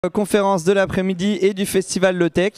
Conférence de l'après-midi et du festival Le Tech.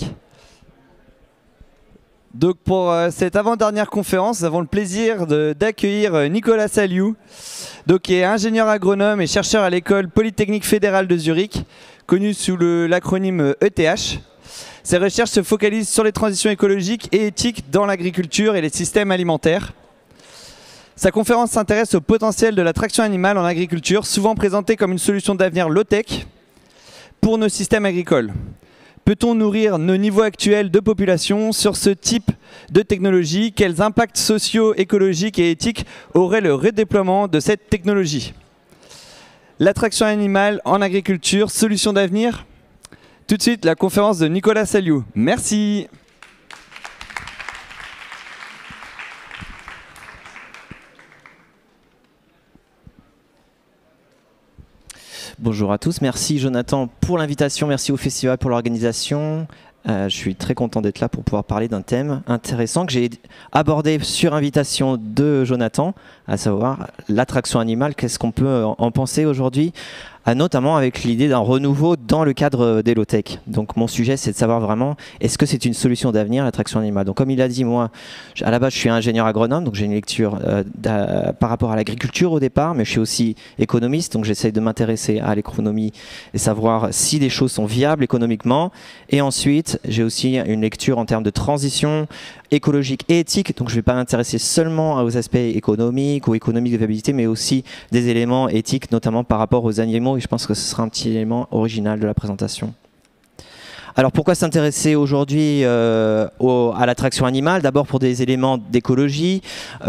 Donc pour cette avant-dernière conférence, nous avons le plaisir d'accueillir Nicolas Saliou, qui est ingénieur agronome et chercheur à l'école Polytechnique fédérale de Zurich, connu sous l'acronyme ETH. Ses recherches se focalisent sur les transitions écologiques et éthiques dans l'agriculture et les systèmes alimentaires. Sa conférence s'intéresse au potentiel de la traction animale en agriculture, souvent présentée comme une solution d'avenir low-tech pour nos systèmes agricoles. Peut-on nourrir nos niveaux actuels de population sur ce type de technologie? Quels impacts sociaux, écologiques et éthiques aurait le redéploiement de cette technologie? L'attraction animale en agriculture, solution d'avenir? Tout de suite, la conférence de Nicolas Saliou. Merci. Bonjour à tous, merci Jonathan pour l'invitation, merci au festival pour l'organisation. Je suis très content d'être là pour pouvoir parler d'un thème intéressant que j'ai abordé sur invitation de Jonathan, à savoir l'attraction animale. Qu'est-ce qu'on peut en penser aujourd'hui, notamment avec l'idée d'un renouveau dans le cadre des low-tech. Donc mon sujet, c'est de savoir vraiment, est-ce que c'est une solution d'avenir, l'attraction animale? Donc comme il a dit, moi, à la base, je suis ingénieur agronome, donc j'ai une lecture par rapport à l'agriculture au départ, mais je suis aussi économiste, donc j'essaie de m'intéresser à l'économie et savoir si les choses sont viables économiquement. Et ensuite, j'ai aussi une lecture en termes de transition écologique et éthique, donc je ne vais pas m'intéresser seulement aux aspects économiques ou économiques de viabilité, mais aussi des éléments éthiques, notamment par rapport aux animaux, et je pense que ce sera un petit élément original de la présentation. Alors pourquoi s'intéresser aujourd'hui à l'attraction animale? D'abord pour des éléments d'écologie.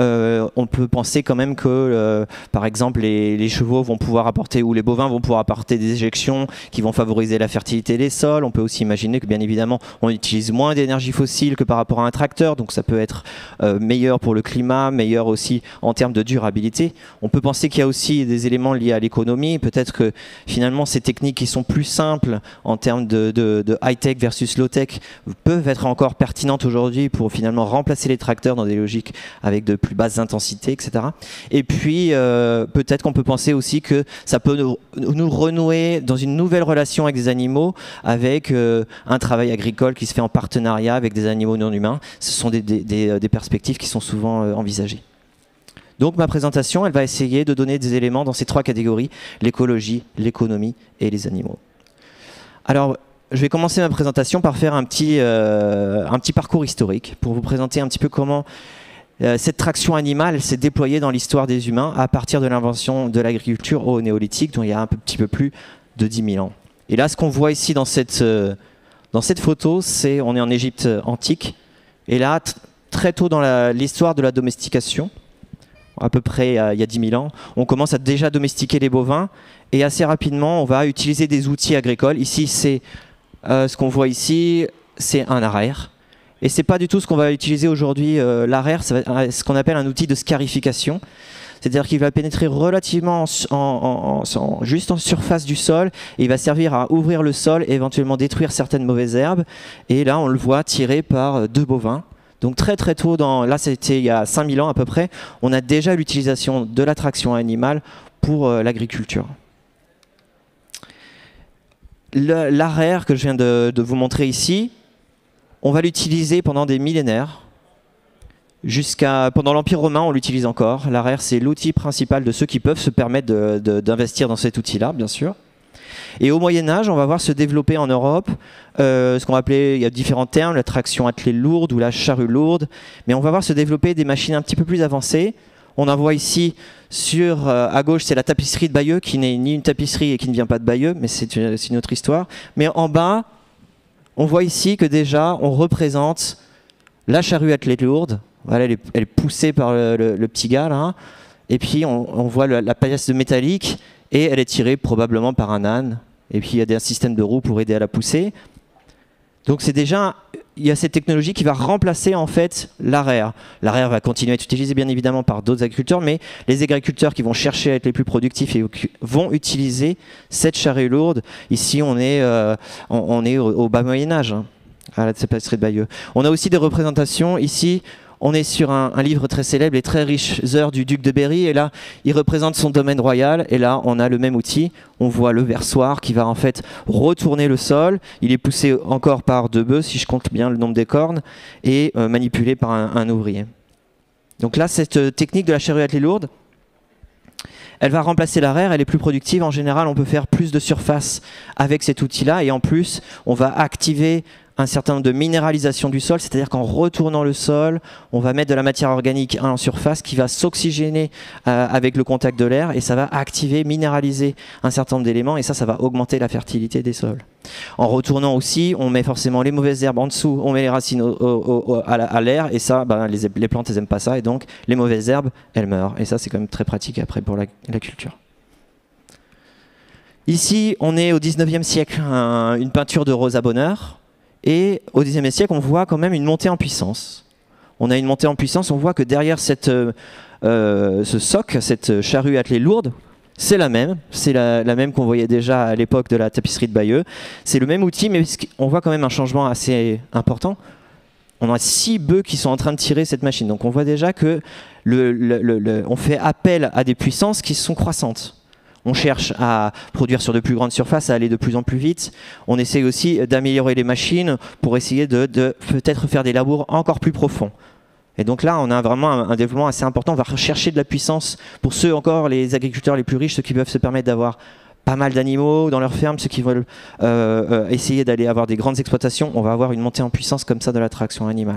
On peut penser quand même que par exemple les chevaux vont pouvoir apporter, ou les bovins vont pouvoir apporter des éjections qui vont favoriser la fertilité des sols. On peut aussi imaginer que bien évidemment on utilise moins d'énergie fossile que par rapport à un tracteur, donc ça peut être meilleur pour le climat, meilleur aussi en termes de durabilité. On peut penser qu'il y a aussi des éléments liés à l'économie. Peut-être que finalement ces techniques qui sont plus simples en termes de high-tech versus low-tech peuvent être encore pertinentes aujourd'hui pour finalement remplacer les tracteurs dans des logiques avec de plus basses intensités, etc. Et puis peut-être qu'on peut penser aussi que ça peut nous renouer dans une nouvelle relation avec des animaux, avec un travail agricole qui se fait en partenariat avec des animaux non humains. Ce sont des perspectives qui sont souvent envisagées. Donc ma présentation, elle va essayer de donner des éléments dans ces trois catégories: l'écologie, l'économie et les animaux. Alors, je vais commencer ma présentation par faire un petit parcours historique pour vous présenter un petit peu comment cette traction animale s'est déployée dans l'histoire des humains à partir de l'invention de l'agriculture au néolithique, dont il y a un petit peu plus de 10 000 ans. Et là, ce qu'on voit ici dans cette photo, c'est on est en Égypte antique. Et là, très tôt dans l'histoire de la domestication, à peu près il y a 10 000 ans, on commence à déjà domestiquer les bovins. Et assez rapidement, on va utiliser des outils agricoles. Ici, c'est ce qu'on voit ici, c'est un araire. Et ce n'est pas du tout ce qu'on va utiliser aujourd'hui. L'araire, c'est ce qu'on appelle un outil de scarification. C'est-à-dire qu'il va pénétrer relativement juste en surface du sol. Et il va servir à ouvrir le sol et éventuellement détruire certaines mauvaises herbes. Et là, on le voit tiré par deux bovins. Donc très très tôt, là c'était il y a 5000 ans à peu près, on a déjà l'utilisation de l'attraction animale pour l'agriculture. L'araire que je viens de vous montrer ici, on va l'utiliser pendant des millénaires. Pendant l'Empire romain, on l'utilise encore. L'araire, c'est l'outil principal de ceux qui peuvent se permettre d'investir dans cet outil-là, bien sûr. Et au Moyen-Âge, on va voir se développer en Europe ce qu'on va appeler, il y a différents termes, la traction attelée lourde ou la charrue lourde. Mais on va voir se développer des machines un petit peu plus avancées. On en voit ici à gauche, c'est la tapisserie de Bayeux, qui n'est ni une tapisserie et qui ne vient pas de Bayeux, mais c'est une autre histoire. Mais en bas, on voit ici que déjà, on représente la charrue attelée lourde. Voilà, elle est poussée par le petit gars, là. Et puis, on voit la paillasse métallique, et elle est tirée probablement par un âne. Et puis, il y a un système de roues pour aider à la pousser. Donc, c'est déjà... Il y a cette technologie qui va remplacer en fait l'araire. L'araire va continuer à être utilisé bien évidemment par d'autres agriculteurs, mais les agriculteurs qui vont chercher à être les plus productifs vont utiliser cette charrue lourde. Ici, on est au bas Moyen-Âge, à la tapisserie de Bayeux. On a aussi des représentations ici. on est sur un livre très célèbre, Les très riches heures du duc de Berry, et là, il représente son domaine royal, et là, on a le même outil. On voit le versoir qui va en fait retourner le sol. Il est poussé encore par 2 bœufs, si je compte bien le nombre des cornes, et manipulé par un ouvrier. Donc là, cette technique de la charrue attelée lourde, elle va remplacer l'arrière, elle est plus productive. En général, on peut faire plus de surface avec cet outil-là, et en plus, on va activer un certain nombre de minéralisation du sol, c'est-à-dire qu'en retournant le sol, on va mettre de la matière organique en surface qui va s'oxygéner avec le contact de l'air, et ça va activer, minéraliser un certain nombre d'éléments, et ça va augmenter la fertilité des sols. En retournant aussi, on met forcément les mauvaises herbes en dessous, on met les racines à l'air, et ça, les plantes, elles n'aiment pas ça, et donc les mauvaises herbes, elles meurent. Et ça, c'est quand même très pratique après pour la culture. Ici, on est au 19e siècle, une peinture de Rosa Bonheur. Et au Xe siècle, on voit quand même une montée en puissance. On a une montée en puissance, on voit que derrière ce soc, cette charrue attelée lourde, c'est la même. C'est la même qu'on voyait déjà à l'époque de la tapisserie de Bayeux. C'est le même outil, mais on voit quand même un changement assez important. On a 6 bœufs qui sont en train de tirer cette machine. Donc on voit déjà que on fait appel à des puissances qui sont croissantes. On cherche à produire sur de plus grandes surfaces, à aller de plus en plus vite. On essaie aussi d'améliorer les machines pour essayer de peut-être faire des labours encore plus profonds. Et donc là, on a vraiment un développement assez important. On va rechercher de la puissance pour ceux encore, les agriculteurs les plus riches, ceux qui peuvent se permettre d'avoir pas mal d'animaux dans leur ferme, ceux qui veulent essayer d'aller avoir des grandes exploitations. On va avoir une montée en puissance comme ça de la traction animale.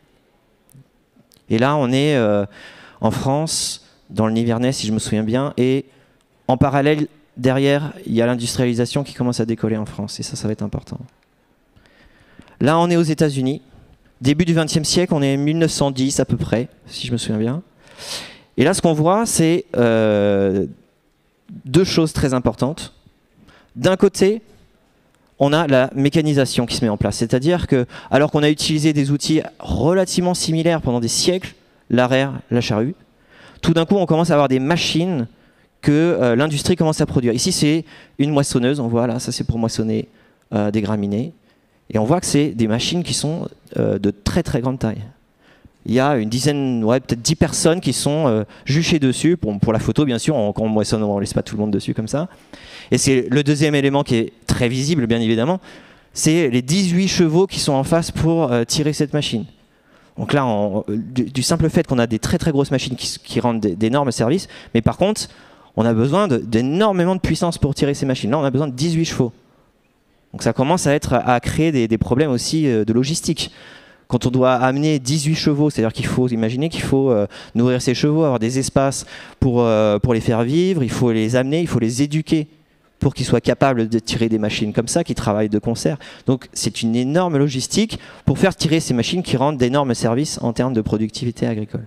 Et là, on est en France, dans le Nivernais, si je me souviens bien, et en parallèle, derrière, il y a l'industrialisation qui commence à décoller en France, et ça va être important. Là, on est aux États-Unis. Début du XXe siècle, on est en 1910 à peu près, si je me souviens bien. Et là, ce qu'on voit, c'est 2 choses très importantes. D'un côté, on a la mécanisation qui se met en place. C'est-à-dire que, alors qu'on a utilisé des outils relativement similaires pendant des siècles, l'arrière, la charrue, tout d'un coup, on commence à avoir des machines que l'industrie commence à produire. Ici, c'est une moissonneuse, on voit là, ça c'est pour moissonner des graminées. Et on voit que c'est des machines qui sont de très très grande taille. Il y a une dizaine, ouais, peut-être 10 personnes qui sont juchées dessus. Pour la photo, bien sûr, quand on moissonne, on ne laisse pas tout le monde dessus comme ça. Et c'est le deuxième élément qui est très visible, bien évidemment, c'est les 18 chevaux qui sont en face pour tirer cette machine. Donc là, du simple fait qu'on a des très très grosses machines qui rendent d'énormes services, mais par contre, on a besoin d'énormément de puissance pour tirer ces machines. Là, on a besoin de 18 chevaux. Donc ça commence à créer des problèmes aussi de logistique. Quand on doit amener 18 chevaux, c'est-à-dire qu'il faut imaginer qu'il faut nourrir ces chevaux, avoir des espaces pour les faire vivre, il faut les amener, il faut les éduquer pour qu'ils soient capables de tirer des machines comme ça, qui travaillent de concert. Donc c'est une énorme logistique pour faire tirer ces machines qui rendent d'énormes services en termes de productivité agricole.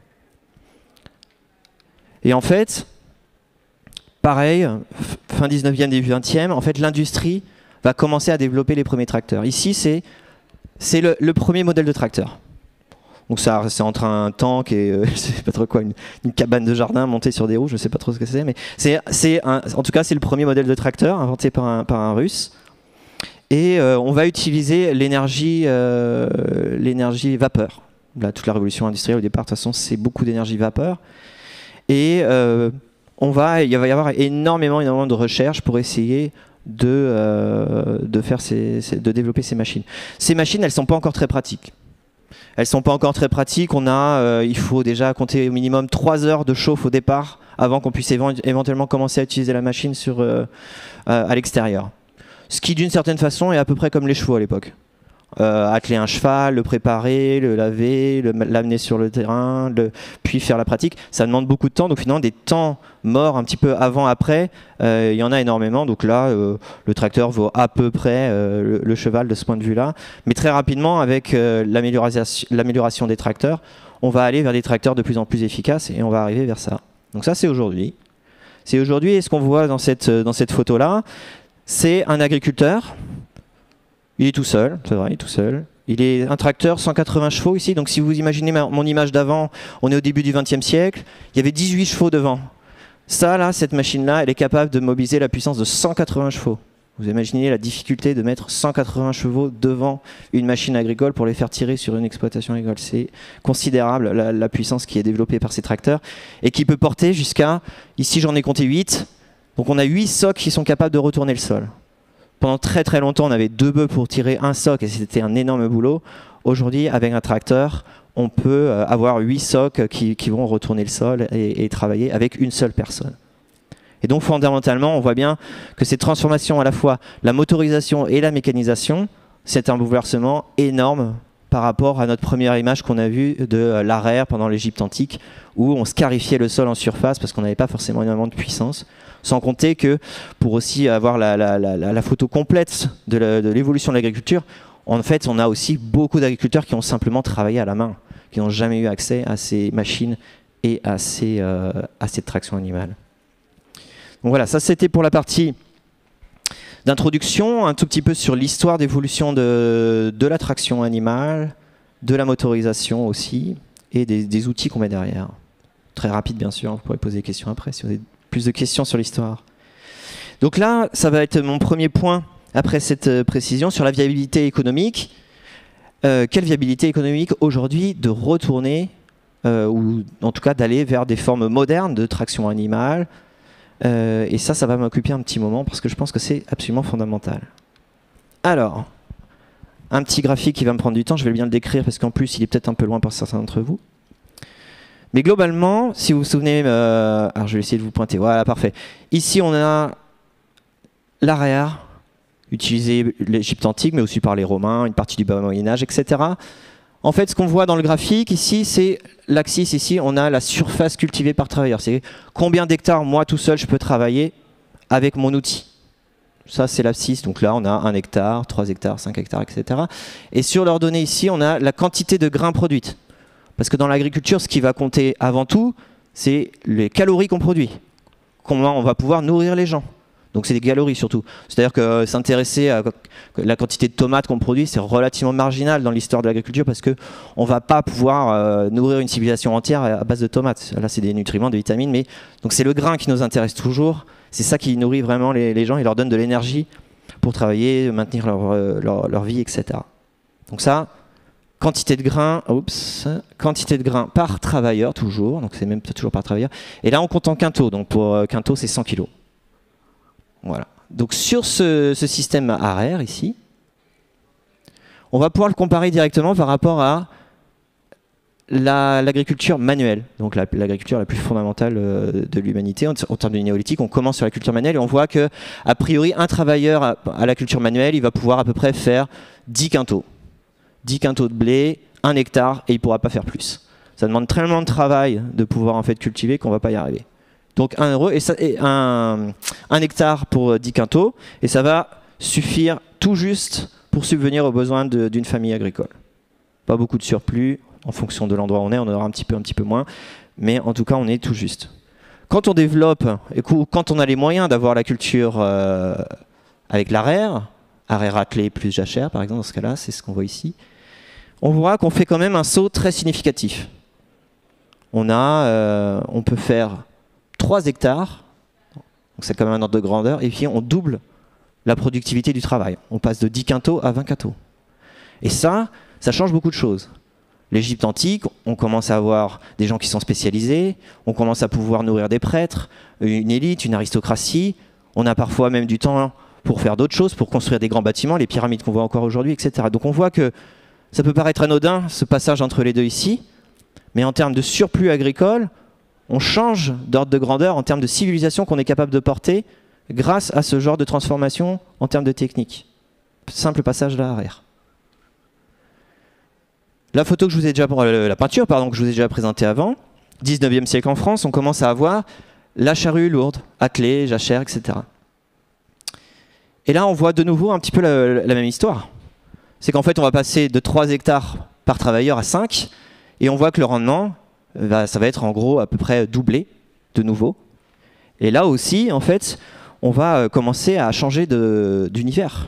Et en fait, pareil, fin 19e, début 20e, en fait, l'industrie va commencer à développer les premiers tracteurs. Ici, c'est le premier modèle de tracteur. Donc c'est entre un tank et je sais pas trop quoi, une cabane de jardin montée sur des roues, je sais pas trop ce que c'est, mais en tout cas c'est le premier modèle de tracteur inventé par un Russe. Et on va utiliser l'énergie vapeur. Là, toute la révolution industrielle au départ, de toute façon, c'est beaucoup d'énergie vapeur. Et il va y avoir énormément de recherches pour essayer de développer ces machines. Ces machines, elles ne sont pas encore très pratiques. Il faut déjà compter au minimum 3 heures de chauffe au départ avant qu'on puisse éventuellement commencer à utiliser la machine à l'extérieur. Ce qui, d'une certaine façon, est à peu près comme les chevaux à l'époque. Atteler un cheval, le préparer, le laver, l'amener sur le terrain, puis faire la pratique, ça demande beaucoup de temps. Donc finalement, des temps morts un petit peu avant, après, il y en a énormément. Donc là, le tracteur vaut à peu près le cheval de ce point de vue-là. Mais très rapidement, avec l'amélioration des tracteurs, on va aller vers des tracteurs de plus en plus efficaces et on va arriver vers ça. Donc ça, c'est aujourd'hui. Et ce qu'on voit dans cette photo-là, c'est un agriculteur. Il est tout seul, c'est vrai, il est tout seul. Il est un tracteur, 180 chevaux ici. Donc si vous imaginez mon image d'avant, on est au début du XXe siècle. Il y avait 18 chevaux devant. Ça, là, cette machine-là, elle est capable de mobiliser la puissance de 180 chevaux. Vous imaginez la difficulté de mettre 180 chevaux devant une machine agricole pour les faire tirer sur une exploitation agricole. C'est considérable la puissance qui est développée par ces tracteurs et qui peut porter jusqu'à, ici j'en ai compté 8, donc on a 8 socs qui sont capables de retourner le sol. Pendant très très longtemps, on avait 2 bœufs pour tirer un soc et c'était un énorme boulot. Aujourd'hui, avec un tracteur, on peut avoir 8 socs qui vont retourner le sol et travailler avec une seule personne. Et donc fondamentalement, on voit bien que ces transformations, à la fois la motorisation et la mécanisation, c'est un bouleversement énorme par rapport à notre première image qu'on a vue de l'Araire pendant l'Égypte antique, où on scarifiait le sol en surface parce qu'on n'avait pas forcément énormément de puissance. Sans compter que pour aussi avoir la photo complète de l'évolution de l'agriculture, en fait, on a aussi beaucoup d'agriculteurs qui ont simplement travaillé à la main, qui n'ont jamais eu accès à ces machines et à cette traction animale. Donc voilà, ça c'était pour la partie d'introduction, un tout petit peu sur l'histoire d'évolution de la traction animale, de la motorisation aussi, et des outils qu'on met derrière. Très rapide bien sûr, vous pourrez poser des questions après si vous avez plus de questions sur l'histoire. Donc là, ça va être mon premier point après cette précision sur la viabilité économique. Quelle viabilité économique aujourd'hui de retourner, ou en tout cas d'aller vers des formes modernes de traction animale. Et ça va m'occuper un petit moment parce que je pense que c'est absolument fondamental. Alors, un petit graphique qui va me prendre du temps, je vais bien le décrire parce qu'en plus il est peut-être un peu loin pour certains d'entre vous. Mais globalement, si vous vous souvenez, alors je vais essayer de vous pointer, voilà, parfait. Ici on a l'Araire, utilisé l'Égypte antique, mais aussi par les Romains, une partie du bas Moyen-Âge, etc. En fait, ce qu'on voit dans le graphique ici, c'est l'axis. Ici, on a la surface cultivée par travailleur. C'est combien d'hectares, moi, tout seul, je peux travailler avec mon outil. Ça, c'est l'abscisse. Donc là, on a 1 hectare, 3 hectares, 5 hectares, etc. Et sur leurs données ici, on a la quantité de grains produites. Parce que dans l'agriculture, ce qui va compter avant tout, c'est les calories qu'on produit. Comment on va pouvoir nourrir les gens. Donc c'est des calories surtout. C'est-à-dire que s'intéresser à la quantité de tomates qu'on produit, c'est relativement marginal dans l'histoire de l'agriculture parce qu'on ne va pas pouvoir nourrir une civilisation entière à base de tomates. Là, c'est des nutriments, des vitamines. Mais donc c'est le grain qui nous intéresse toujours. C'est ça qui nourrit vraiment les gens et leur donne de l'énergie pour travailler, maintenir leur vie, etc. Donc ça, quantité de grains par travailleur toujours. Donc c'est même toujours par travailleur. Et là, on compte en quintaux. Donc pour quintaux, c'est 100 kilos. Voilà. Donc sur ce système Araire ici, on va pouvoir le comparer directement par rapport à l'agriculture manuelle, donc l'agriculture la plus fondamentale de l'humanité. En termes de néolithique, on commence sur la culture manuelle et on voit que, a priori, un travailleur à la culture manuelle, il va pouvoir à peu près faire 10 quintaux. 10 quintaux de blé, 1 hectare, et il ne pourra pas faire plus. Ça demande tellement de travail de pouvoir en fait cultiver qu'on ne va pas y arriver. Donc 1 € et 1 hectare pour 10 quintaux, et ça va suffire tout juste pour subvenir aux besoins d'une famille agricole. Pas beaucoup de surplus, en fonction de l'endroit où on est, on aura un petit peu moins, mais en tout cas on est tout juste. Quand on développe, et quand on a les moyens d'avoir la culture avec l'Araire, Araire attelé plus jachère par exemple, dans ce cas-là, c'est ce qu'on voit ici, on voit qu'on fait quand même un saut très significatif. On peut faire 3 hectares, donc c'est quand même un ordre de grandeur, et puis on double la productivité du travail. On passe de 10 quintaux à 20 quintaux. Et ça change beaucoup de choses. L'Égypte antique, on commence à avoir des gens qui sont spécialisés, on commence à pouvoir nourrir des prêtres, une élite, une aristocratie, on a parfois même du temps pour faire d'autres choses, pour construire des grands bâtiments, les pyramides qu'on voit encore aujourd'hui, etc. Donc on voit que ça peut paraître anodin, ce passage entre les deux ici, mais en termes de surplus agricole, on change d'ordre de grandeur en termes de civilisation qu'on est capable de porter grâce à ce genre de transformation en termes de technique. Simple passage là arrière. La photo que je vous ai déjà, la peinture pardon, que je vous ai déjà présentée avant, 19e siècle en France, on commence à avoir la charrue lourde, attelée, jachère, etc. Et là, on voit de nouveau un petit peu la même histoire. C'est qu'en fait, on va passer de 3 hectares par travailleur à 5, et on voit que le rendement, ça va être en gros à peu près doublé de nouveau. Et là aussi, en fait, on va commencer à changer d'univers.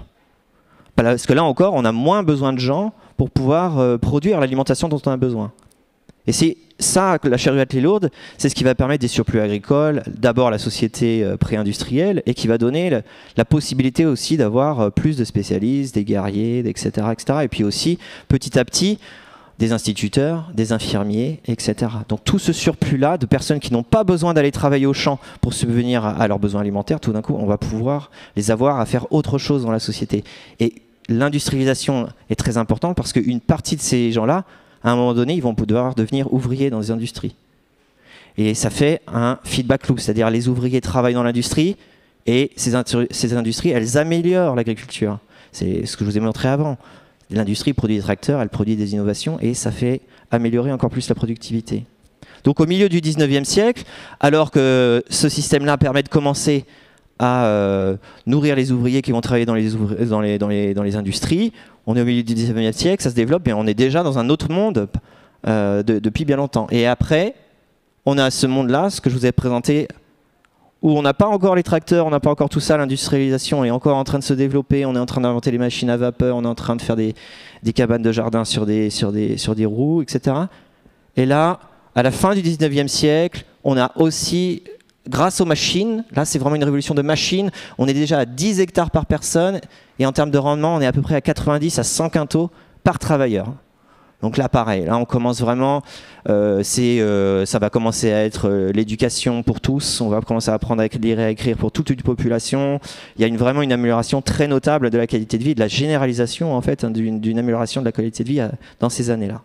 Parce que là encore, on a moins besoin de gens pour pouvoir produire l'alimentation dont on a besoin. Et c'est ça, la charrue attelée lourde, c'est ce qui va permettre des surplus agricoles, d'abord la société pré-industrielle, et qui va donner la possibilité aussi d'avoir plus de spécialistes, des guerriers, etc., etc. Et puis aussi, petit à petit, des instituteurs, des infirmiers, etc. Donc tout ce surplus-là de personnes qui n'ont pas besoin d'aller travailler au champ pour subvenir à leurs besoins alimentaires, tout d'un coup, on va pouvoir les avoir à faire autre chose dans la société. Et l'industrialisation est très importante parce qu'une partie de ces gens-là, à un moment donné, ils vont devoir devenir ouvriers dans des industries. Et ça fait un feedback loop, c'est-à-dire les ouvriers travaillent dans l'industrie et ces industries, elles améliorent l'agriculture. C'est ce que je vous ai montré avant. L'industrie produit des tracteurs, elle produit des innovations et ça fait améliorer encore plus la productivité. Donc au milieu du 19e siècle, alors que ce système-là permet de commencer à nourrir les ouvriers qui vont travailler dans les industries, on est au milieu du 19e siècle, ça se développe et on est déjà dans un autre monde depuis bien longtemps. Et après, on a ce monde-là, ce que je vous ai présenté, où on n'a pas encore les tracteurs, on n'a pas encore tout ça, l'industrialisation est encore en train de se développer, on est en train d'inventer les machines à vapeur, on est en train de faire des cabanes de jardin sur des roues, etc. Et là, à la fin du 19e siècle, on a aussi, grâce aux machines, là c'est vraiment une révolution de machines, on est déjà à 10 hectares par personne, et en termes de rendement, on est à peu près à 90 à 100 quintaux par travailleur. Donc là, pareil, là on commence vraiment, ça va commencer à être l'éducation pour tous, on va commencer à apprendre à lire et à écrire pour toute une population. Il y a vraiment une amélioration très notable de la qualité de vie, de la généralisation en fait, d'une amélioration de la qualité de vie dans ces années-là.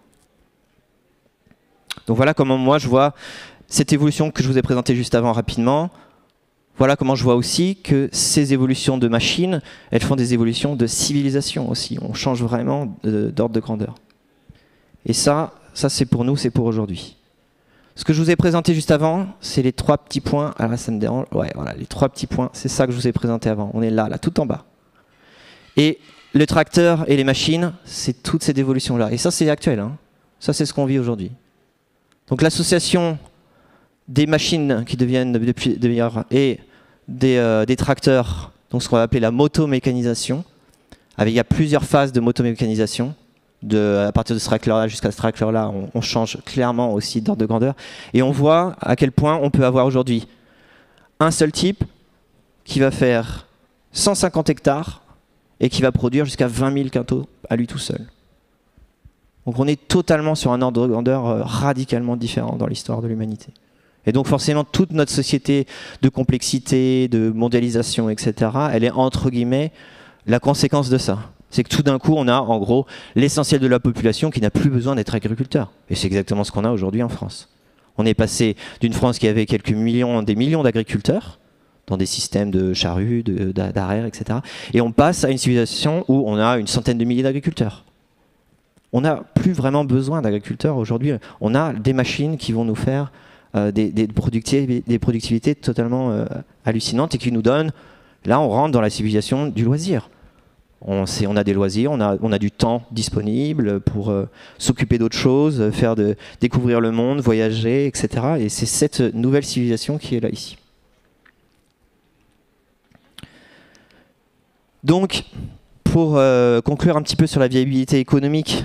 Donc voilà comment moi je vois cette évolution que je vous ai présentée juste avant rapidement. Voilà comment je vois aussi que ces évolutions de machines, elles font des évolutions de civilisation aussi. On change vraiment d'ordre de grandeur. Et ça c'est pour nous, c'est pour aujourd'hui. Ce que je vous ai présenté juste avant, c'est les 3 petits points. Alors là, ça me dérange. Ouais, voilà, les 3 petits points, c'est ça que je vous ai présenté avant. On est là, tout en bas. Et le tracteur et les machines, c'est toutes ces évolutions-là. Et ça, c'est actuel. Hein. Ça, c'est ce qu'on vit aujourd'hui. Donc l'association des machines qui deviennent et des tracteurs, donc ce qu'on va appeler la motomécanisation. Il y a plusieurs phases de motomécanisation. À partir de ce tracteur-là jusqu'à ce tracteur-là, on change clairement aussi d'ordre de grandeur. Et on voit à quel point on peut avoir aujourd'hui un seul type qui va faire 150 hectares et qui va produire jusqu'à 20 000 quintaux à lui tout seul. Donc on est totalement sur un ordre de grandeur radicalement différent dans l'histoire de l'humanité. Et donc forcément, toute notre société de complexité, de mondialisation, etc., elle est entre guillemets la conséquence de ça. C'est que tout d'un coup, on a en gros l'essentiel de la population qui n'a plus besoin d'être agriculteur. Et c'est exactement ce qu'on a aujourd'hui en France. On est passé d'une France qui avait des millions d'agriculteurs, dans des systèmes de charrues, d'arrières, etc. Et on passe à une civilisation où on a une centaine de milliers d'agriculteurs. On n'a plus vraiment besoin d'agriculteurs aujourd'hui. On a des machines qui vont nous faire des productivités totalement hallucinantes et qui nous donnent, là on rentre dans la civilisation du loisir. On a des loisirs, on a du temps disponible pour s'occuper d'autres choses, découvrir le monde, voyager, etc. Et c'est cette nouvelle civilisation qui est là ici. Donc, pour conclure un petit peu sur la viabilité économique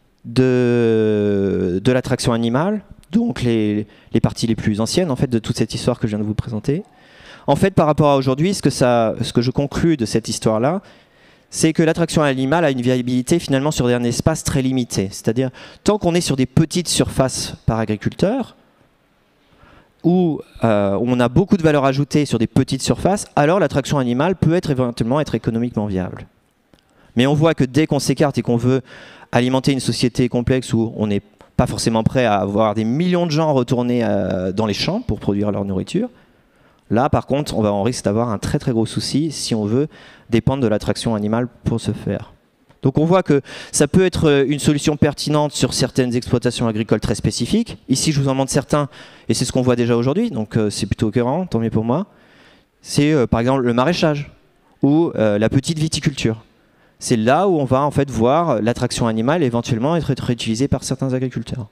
de l'attraction animale, donc les parties les plus anciennes en fait, de toute cette histoire que je viens de vous présenter. En fait, par rapport à aujourd'hui, ce que je conclus de cette histoire-là, c'est que l'attraction animale a une viabilité finalement sur un espace très limité. C'est-à-dire, tant qu'on est sur des petites surfaces par agriculteur, où on a beaucoup de valeur ajoutée sur des petites surfaces, alors l'attraction animale peut éventuellement être économiquement viable. Mais on voit que dès qu'on s'écarte et qu'on veut alimenter une société complexe où on n'est pas forcément prêt à avoir des millions de gens retournés dans les champs pour produire leur nourriture, là, par contre, on risque d'avoir un très très gros souci si on veut dépendre de l'attraction animale pour ce faire. Donc on voit que ça peut être une solution pertinente sur certaines exploitations agricoles très spécifiques. Ici, je vous en montre certains, et c'est ce qu'on voit déjà aujourd'hui, donc c'est plutôt cohérent, tant mieux pour moi. C'est par exemple le maraîchage ou la petite viticulture. C'est là où on va en fait voir l'attraction animale éventuellement être utilisée par certains agriculteurs.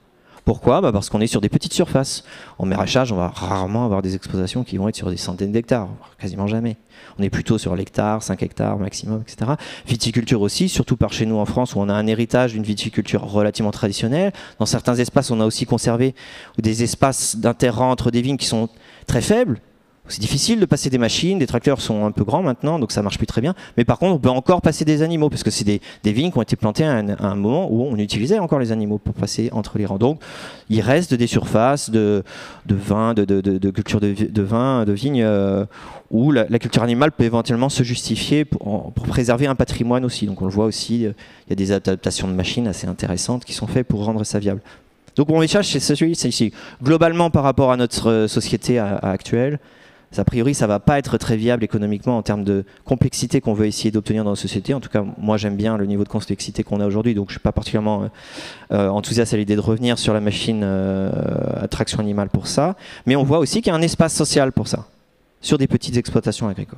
Pourquoi? Parce qu'on est sur des petites surfaces. En maraîchage, on va rarement avoir des exploitations qui vont être sur des centaines d'hectares, quasiment jamais. On est plutôt sur l'hectare, 5 hectares maximum, etc. Viticulture aussi, surtout par chez nous en France, où on a un héritage d'une viticulture relativement traditionnelle. Dans certains espaces, on a aussi conservé des espaces d'interrang entre des vignes qui sont très faibles. C'est difficile de passer des machines, des tracteurs sont un peu grands maintenant, donc ça marche plus très bien. Mais par contre, on peut encore passer des animaux, parce que c'est des vignes qui ont été plantées à un moment où on utilisait encore les animaux pour passer entre les rangs. Donc, il reste des surfaces de vin, de culture de vin, de vignes, où la culture animale peut éventuellement se justifier pour préserver un patrimoine aussi. Donc on le voit aussi, il y a des adaptations de machines assez intéressantes qui sont faites pour rendre ça viable. Donc mon message, c'est celui-ci. Globalement, par rapport à notre société actuelle, a priori, ça ne va pas être très viable économiquement en termes de complexité qu'on veut essayer d'obtenir dans la société. En tout cas, moi, j'aime bien le niveau de complexité qu'on a aujourd'hui, donc je ne suis pas particulièrement enthousiaste à l'idée de revenir sur la machine à traction animale pour ça. Mais on voit aussi qu'il y a un espace social pour ça, sur des petites exploitations agricoles.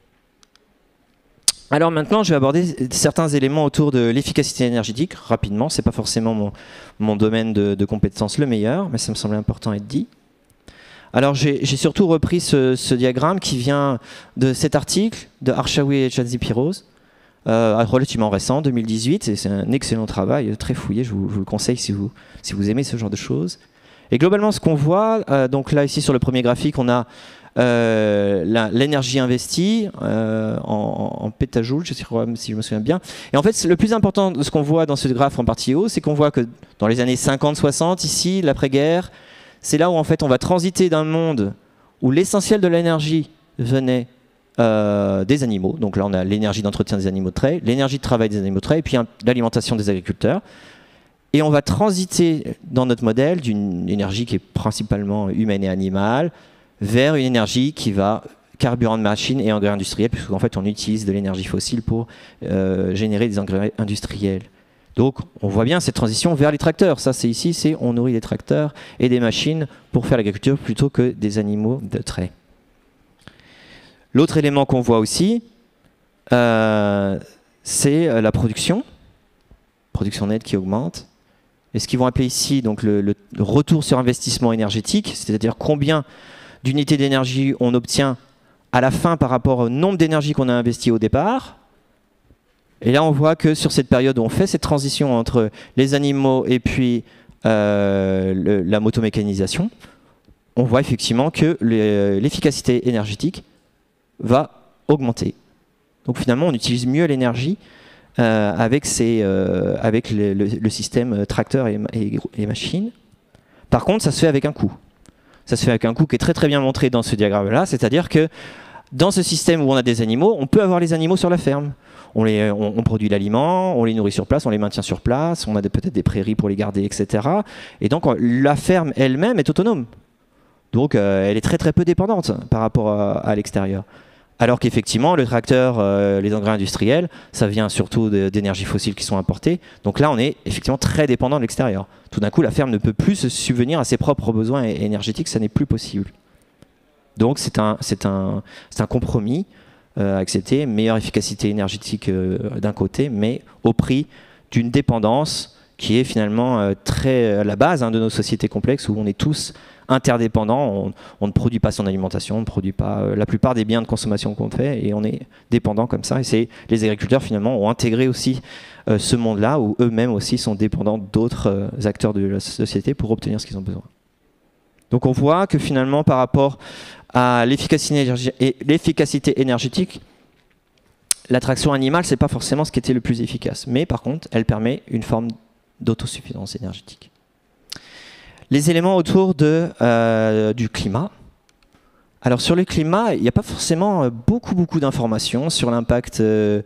Alors maintenant, je vais aborder certains éléments autour de l'efficacité énergétique, rapidement. Ce n'est pas forcément mon domaine de compétences le meilleur, mais ça me semblait important d'être dit. Alors j'ai surtout repris ce diagramme qui vient de cet article de Arshawi et Chadzipiros, relativement récent, 2018, et c'est un excellent travail, très fouillé, je vous le conseille si vous aimez ce genre de choses. Et globalement, ce qu'on voit, donc là ici sur le premier graphique, on a l'énergie investie en pétajoules, je sais pas si je me souviens bien. Et en fait, le plus important de ce qu'on voit dans ce graphe en partie haut, c'est qu'on voit que dans les années 50-60, ici, l'après-guerre, c'est là où en fait on va transiter d'un monde où l'essentiel de l'énergie venait des animaux. Donc là on a l'énergie d'entretien des animaux de trait, l'énergie de travail des animaux de trait et puis l'alimentation des agriculteurs. Et on va transiter dans notre modèle d'une énergie qui est principalement humaine et animale vers une énergie qui va carburant de machines et engrais industriels, puisqu'en fait on utilise de l'énergie fossile pour générer des engrais industriels. Donc on voit bien cette transition vers les tracteurs. Ça c'est ici, on nourrit des tracteurs et des machines pour faire l'agriculture plutôt que des animaux de trait. L'autre élément qu'on voit aussi, c'est la production nette qui augmente. Et ce qu'ils vont appeler ici donc le retour sur investissement énergétique, c'est-à-dire combien d'unités d'énergie on obtient à la fin par rapport au nombre d'énergie qu'on a investi au départ. Et là, on voit que sur cette période où on fait cette transition entre les animaux et puis la motomécanisation, on voit effectivement que l'efficacité énergétique va augmenter. Donc finalement, on utilise mieux l'énergie avec le système tracteur et machine. Par contre, ça se fait avec un coût. Ça se fait avec un coût qui est très très bien montré dans ce diagramme-là, c'est-à-dire que dans ce système où on a des animaux, on peut avoir les animaux sur la ferme. On produit l'aliment, on les nourrit sur place, on les maintient sur place, on a peut-être des prairies pour les garder, etc. Et donc la ferme elle-même est autonome. Donc elle est très très peu dépendante par rapport à l'extérieur. Alors qu'effectivement, le tracteur, les engrais industriels, ça vient surtout d'énergies fossiles qui sont importées. Donc là, on est effectivement très dépendant de l'extérieur. Tout d'un coup, la ferme ne peut plus se subvenir à ses propres besoins énergétiques, ça n'est plus possible. Donc c'est un compromis accepter, meilleure efficacité énergétique d'un côté, mais au prix d'une dépendance qui est finalement très à la base de nos sociétés complexes où on est tous interdépendants, on ne produit pas son alimentation, on ne produit pas la plupart des biens de consommation qu'on fait et on est dépendant comme ça. Et les agriculteurs finalement ont intégré aussi ce monde-là où eux-mêmes aussi sont dépendants d'autres acteurs de la société pour obtenir ce qu'ils ont besoin. Donc on voit que finalement par rapport à l'efficacité énergétique, la traction animale, ce n'est pas forcément ce qui était le plus efficace. Mais par contre, elle permet une forme d'autosuffisance énergétique. Les éléments autour du climat. Alors sur le climat, il n'y a pas forcément beaucoup d'informations sur l'impact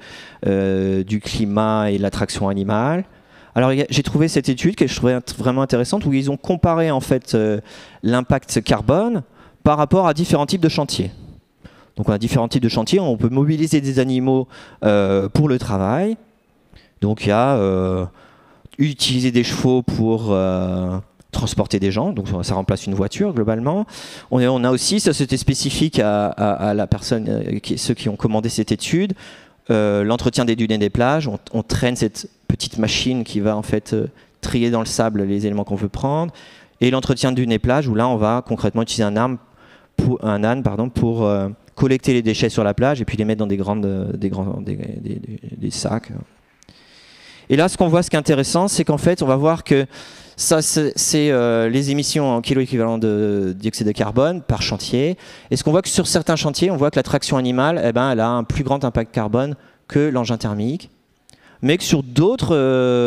du climat et de la traction animale. Alors j'ai trouvé cette étude que je trouvais vraiment intéressante où ils ont comparé en fait l'impact carbone par rapport à différents types de chantiers. Donc on a différents types de chantiers, on peut mobiliser des animaux pour le travail. Donc il y a utiliser des chevaux pour transporter des gens, donc ça remplace une voiture globalement. On a aussi, ça c'était spécifique à la personne, ceux qui ont commandé cette étude, l'entretien des dunes et des plages. On traîne cette petite machine qui va en fait trier dans le sable les éléments qu'on veut prendre. Et l'entretien dune et plage, où là, on va concrètement utiliser un âne pour collecter les déchets sur la plage et puis les mettre dans des sacs. Et là, ce qu'on voit, ce qui est intéressant, c'est qu'en fait, on va voir que ça, c'est les émissions en kilo équivalent de dioxyde de carbone par chantier. Et ce qu'on voit que sur certains chantiers, on voit que la traction animale, elle a un plus grand impact carbone que l'engin thermique. Mais que sur d'autres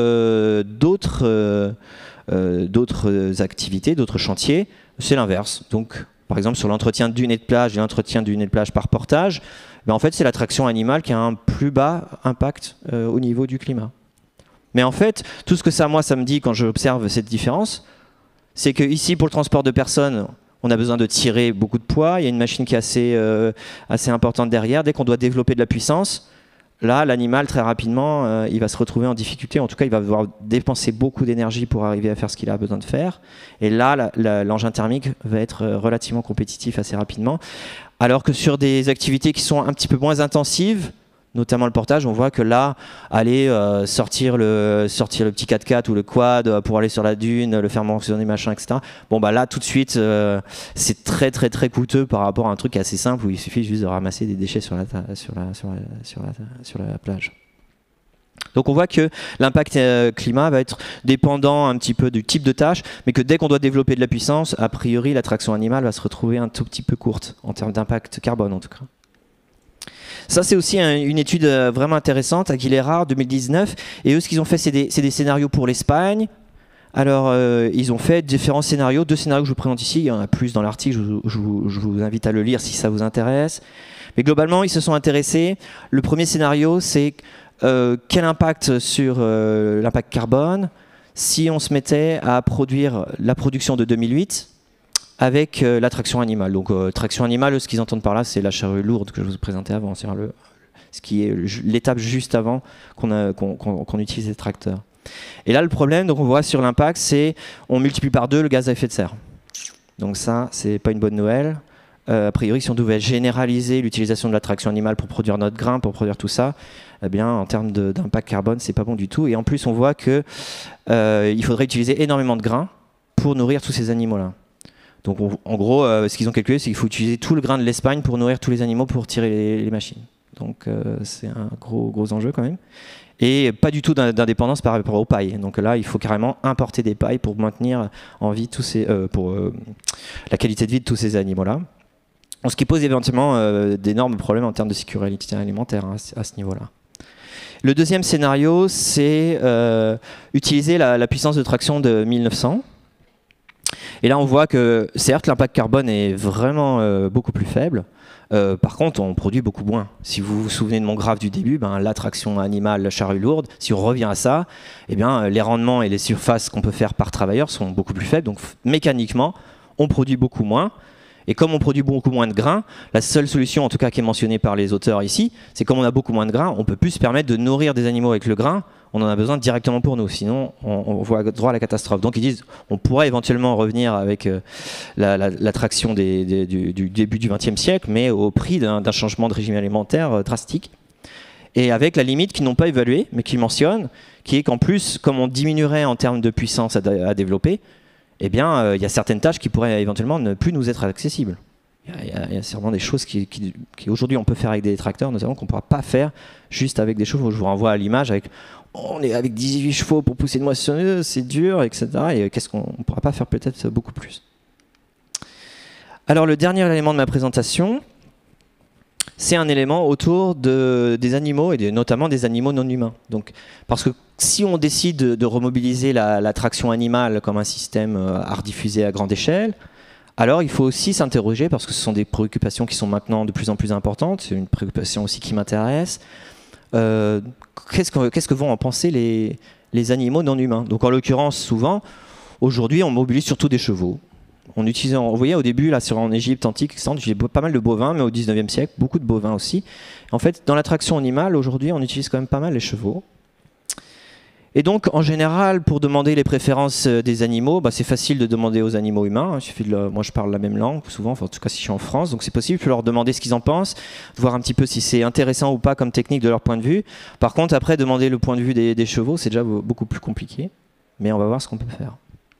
activités, d'autres chantiers, c'est l'inverse. Donc, par exemple, sur l'entretien de dunes et de plage et l'entretien de dunes et de plage par portage, en fait, c'est la traction animale qui a un plus bas impact au niveau du climat. Mais en fait, tout ce que ça me dit quand j'observe cette différence, c'est que ici, pour le transport de personnes, on a besoin de tirer beaucoup de poids. Il y a une machine qui est assez importante derrière. Dès qu'on doit développer de la puissance, là, l'animal, très rapidement, il va se retrouver en difficulté. En tout cas, il va devoir dépenser beaucoup d'énergie pour arriver à faire ce qu'il a besoin de faire. Et là, l'engin thermique va être relativement compétitif assez rapidement. Alors que sur des activités qui sont un petit peu moins intensives, notamment le portage, on voit que là, aller sortir le petit 4x4 ou le quad pour aller sur la dune, le faire fonctionner, machin, etc. Bon, bah là, tout de suite, c'est très, très, très coûteux par rapport à un truc assez simple où il suffit juste de ramasser des déchets sur la plage. Donc on voit que l'impact climat va être dépendant un petit peu du type de tâche, mais que dès qu'on doit développer de la puissance, a priori, la traction animale va se retrouver un tout petit peu courte, en termes d'impact carbone en tout cas. Ça, c'est aussi une étude vraiment intéressante, Aguilera, 2019. Et eux, ce qu'ils ont fait, c'est des scénarios pour l'Espagne. Alors, ils ont fait différents scénarios, 2 scénarios que je vous présente ici. Il y en a plus dans l'article, je vous invite à le lire si ça vous intéresse. Mais globalement, ils se sont intéressés. Le premier scénario, c'est quel impact sur l'impact carbone si on se mettait à produire la production de 2008 avec la traction animale. Donc traction animale, ce qu'ils entendent par là, c'est la charrue lourde que je vous ai présenté avant, c'est ce qui est l'étape juste avant qu'on utilise les tracteurs. Et là, le problème, donc on voit sur l'impact, c'est on multiplie par 2 le gaz à effet de serre. Donc ça, c'est pas une bonne nouvelle. A priori, si on devait généraliser l'utilisation de la traction animale pour produire notre grain, pour produire tout ça, eh bien, en termes d'impact carbone, c'est pas bon du tout. Et en plus, on voit que il faudrait utiliser énormément de grains pour nourrir tous ces animaux-là. Donc en gros, ce qu'ils ont calculé, c'est qu'il faut utiliser tout le grain de l'Espagne pour nourrir tous les animaux pour tirer les machines. Donc c'est un gros enjeu quand même. Et pas du tout d'indépendance par rapport aux pailles. Donc là, il faut carrément importer des pailles pour maintenir en vie la qualité de vie de tous ces animaux-là. Ce qui pose éventuellement d'énormes problèmes en termes de sécurité alimentaire à ce niveau-là. Le deuxième scénario, c'est utiliser la puissance de traction de 1900. Et là, on voit que, certes, l'impact carbone est vraiment beaucoup plus faible. Par contre, on produit beaucoup moins. Si vous vous souvenez de mon graphe du début, la traction animale, la charrue lourde, si on revient à ça, eh bien, les rendements et les surfaces qu'on peut faire par travailleur sont beaucoup plus faibles. Donc, mécaniquement, on produit beaucoup moins. Et comme on produit beaucoup moins de grains, la seule solution, en tout cas qui est mentionnée par les auteurs ici, c'est comme on a beaucoup moins de grains, on ne peut plus se permettre de nourrir des animaux avec le grain, on en a besoin directement pour nous, sinon on voit droit à la catastrophe. Donc ils disent on pourrait éventuellement revenir avec la traction du début du XXe siècle, mais au prix d'un changement de régime alimentaire drastique. Et avec la limite qu'ils n'ont pas évaluée, mais qu'ils mentionnent, qui est qu'en plus, comme on diminuerait en termes de puissance à développer, eh bien, il y a certaines tâches qui pourraient éventuellement ne plus nous être accessibles. Il y a certainement des choses qui aujourd'hui on peut faire avec des tracteurs, notamment qu'on ne pourra pas faire juste avec des chevaux. Je vous renvoie à l'image on est avec 18 chevaux pour pousser une moissonneuse, c'est dur, etc. Et qu'est-ce qu'on ne pourra pas faire peut-être beaucoup plus. Alors le dernier élément de ma présentation, c'est un élément autour des animaux et notamment des animaux non humains. Donc, parce que si on décide de remobiliser la traction animale comme un système à rediffuser à grande échelle, alors il faut aussi s'interroger, parce que ce sont des préoccupations qui sont maintenant de plus en plus importantes, c'est une préoccupation aussi qui m'intéresse, qu'est-ce que vont en penser les animaux non humains? Donc en l'occurrence, souvent, aujourd'hui on mobilise surtout des chevaux. Vous voyez au début, là, en Égypte antique, j'ai pas mal de bovins, mais au 19e siècle, beaucoup de bovins aussi. En fait, dans la traction animale, aujourd'hui, on utilise quand même pas mal les chevaux. Et donc, en général, pour demander les préférences des animaux, c'est facile de demander aux animaux humains. Il suffit moi, je parle la même langue, souvent, en tout cas si je suis en France, donc c'est possible de leur demander ce qu'ils en pensent, de voir un petit peu si c'est intéressant ou pas comme technique de leur point de vue. Par contre, après, demander le point de vue des chevaux, c'est déjà beaucoup plus compliqué. mais on va voir ce qu'on peut faire.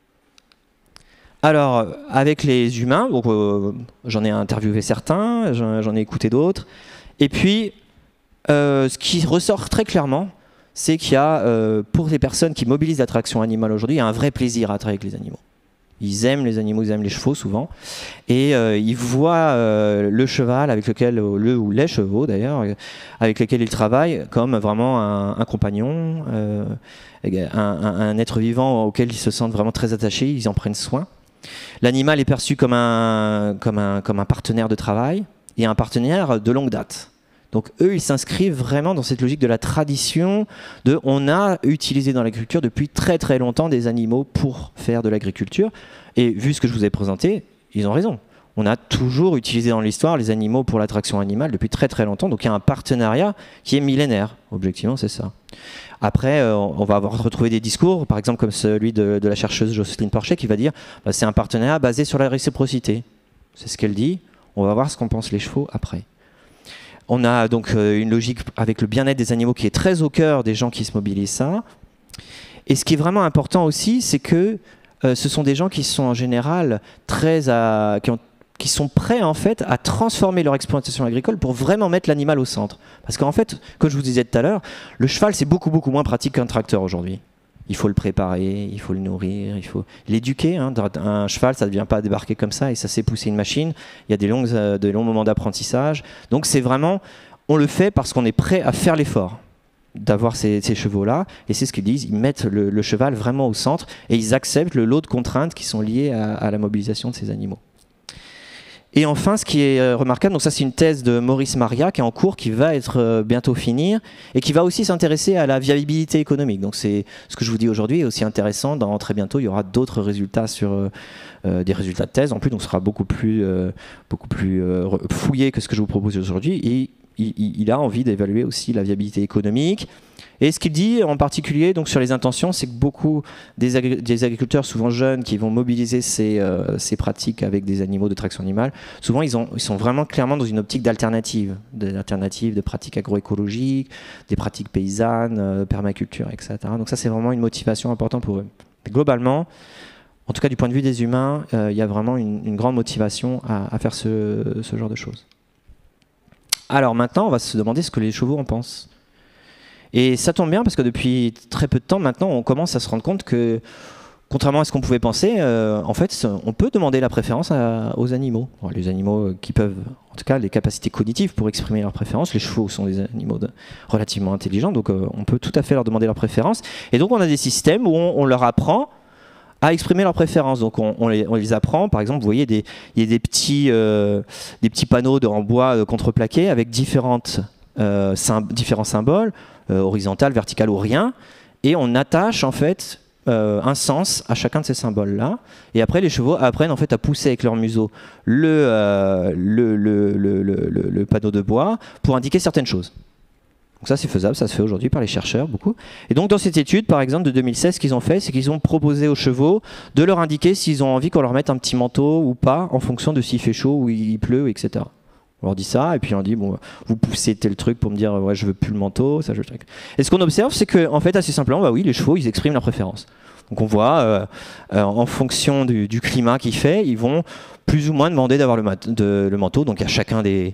Alors, avec les humains, j'en ai interviewé certains, j'en ai écouté d'autres. Et puis, ce qui ressort très clairement, c'est qu'il y a, pour les personnes qui mobilisent l'attraction animale aujourd'hui, il y a un vrai plaisir à travailler avec les animaux. Ils aiment les animaux, ils aiment les chevaux souvent. Et ils voient le cheval avec lequel, ou les chevaux d'ailleurs, avec lesquels ils travaillent comme vraiment un compagnon, un être vivant auquel ils se sentent vraiment très attachés, ils en prennent soin. L'animal est perçu comme un partenaire de travail et un partenaire de longue date. Donc eux, ils s'inscrivent vraiment dans cette logique de la tradition, on a utilisé dans l'agriculture depuis très très longtemps des animaux pour faire de l'agriculture. Et vu ce que je vous ai présenté, ils ont raison. On a toujours utilisé dans l'histoire les animaux pour l'attraction animale depuis très très longtemps. Donc il y a un partenariat qui est millénaire. Objectivement, c'est ça. Après, on va retrouver des discours, par exemple comme celui de la chercheuse Jocelyne Porchet, qui va dire bah, c'est un partenariat basé sur la réciprocité. C'est ce qu'elle dit. On va voir ce qu'en pensent les chevaux après. On a donc une logique avec le bien-être des animaux qui est très au cœur des gens qui se mobilisent ça. Et ce qui est vraiment important aussi, c'est que ce sont des gens qui sont en général qui sont prêts en fait à transformer leur exploitation agricole pour vraiment mettre l'animal au centre. Parce qu'en fait, comme je vous disais tout à l'heure, le cheval c'est beaucoup moins pratique qu'un tracteur aujourd'hui. Il faut le préparer, il faut le nourrir, il faut l'éduquer. Hein. Un cheval, ça ne vient pas débarquer comme ça et ça sait pousser une machine. Il y a des longs moments d'apprentissage. Donc c'est vraiment, on le fait parce qu'on est prêt à faire l'effort d'avoir ces chevaux-là. Et c'est ce qu'ils disent, ils mettent le cheval vraiment au centre et ils acceptent le lot de contraintes qui sont liées à la mobilisation de ces animaux. Et enfin, ce qui est remarquable, donc ça c'est une thèse de Maurice Maria qui est en cours, qui va être bientôt finir, et qui va aussi s'intéresser à la viabilité économique. Donc c'est ce que je vous dis aujourd'hui est aussi intéressant. Dans très bientôt, il y aura d'autres résultats sur des résultats de thèse en plus, donc ce sera beaucoup plus fouillé que ce que je vous propose aujourd'hui. Et il a envie d'évaluer aussi la viabilité économique. Et ce qu'il dit en particulier donc, sur les intentions, c'est que beaucoup des agriculteurs, souvent jeunes, qui vont mobiliser ces pratiques avec des animaux de traction animale, souvent ils sont vraiment clairement dans une optique d'alternative, de pratiques agroécologiques, des pratiques paysannes, permaculture, etc. Donc ça c'est vraiment une motivation importante pour eux. Mais globalement, en tout cas du point de vue des humains, il y a vraiment une grande motivation à faire ce genre de choses. Alors maintenant, on va se demander ce que les chevaux en pensent. Et ça tombe bien parce que depuis très peu de temps maintenant, on commence à se rendre compte que, contrairement à ce qu'on pouvait penser, en fait, on peut demander la préférence aux animaux. Alors, les animaux qui peuvent, en tout cas, les capacités cognitives pour exprimer leur préférence. Les chevaux sont des animaux relativement intelligents, donc on peut tout à fait leur demander leur préférence. Et donc, on a des systèmes où on leur apprend à exprimer leurs préférences. Donc on les apprend, par exemple, vous voyez, il y a des petits panneaux en bois contreplaqués avec différents symboles, horizontal, vertical ou rien, et on attache en fait un sens à chacun de ces symboles-là, et après les chevaux apprennent en fait à pousser avec leur museau le panneau de bois pour indiquer certaines choses. Donc ça c'est faisable, ça se fait aujourd'hui par les chercheurs beaucoup. Et donc dans cette étude par exemple de 2016, ce qu'ils ont fait, c'est qu'ils ont proposé aux chevaux de leur indiquer s'ils ont envie qu'on leur mette un petit manteau ou pas en fonction de s'il fait chaud ou il pleut, etc. On leur dit ça et puis on dit bon, vous poussez tel truc pour me dire ouais je veux plus le manteau, ça je veux le truc. Et ce qu'on observe c'est que en fait assez simplement bah oui les chevaux ils expriment leur préférence. Donc on voit en fonction du climat qu'il fait, ils vont plus ou moins demander d'avoir le manteau. Donc à chacun des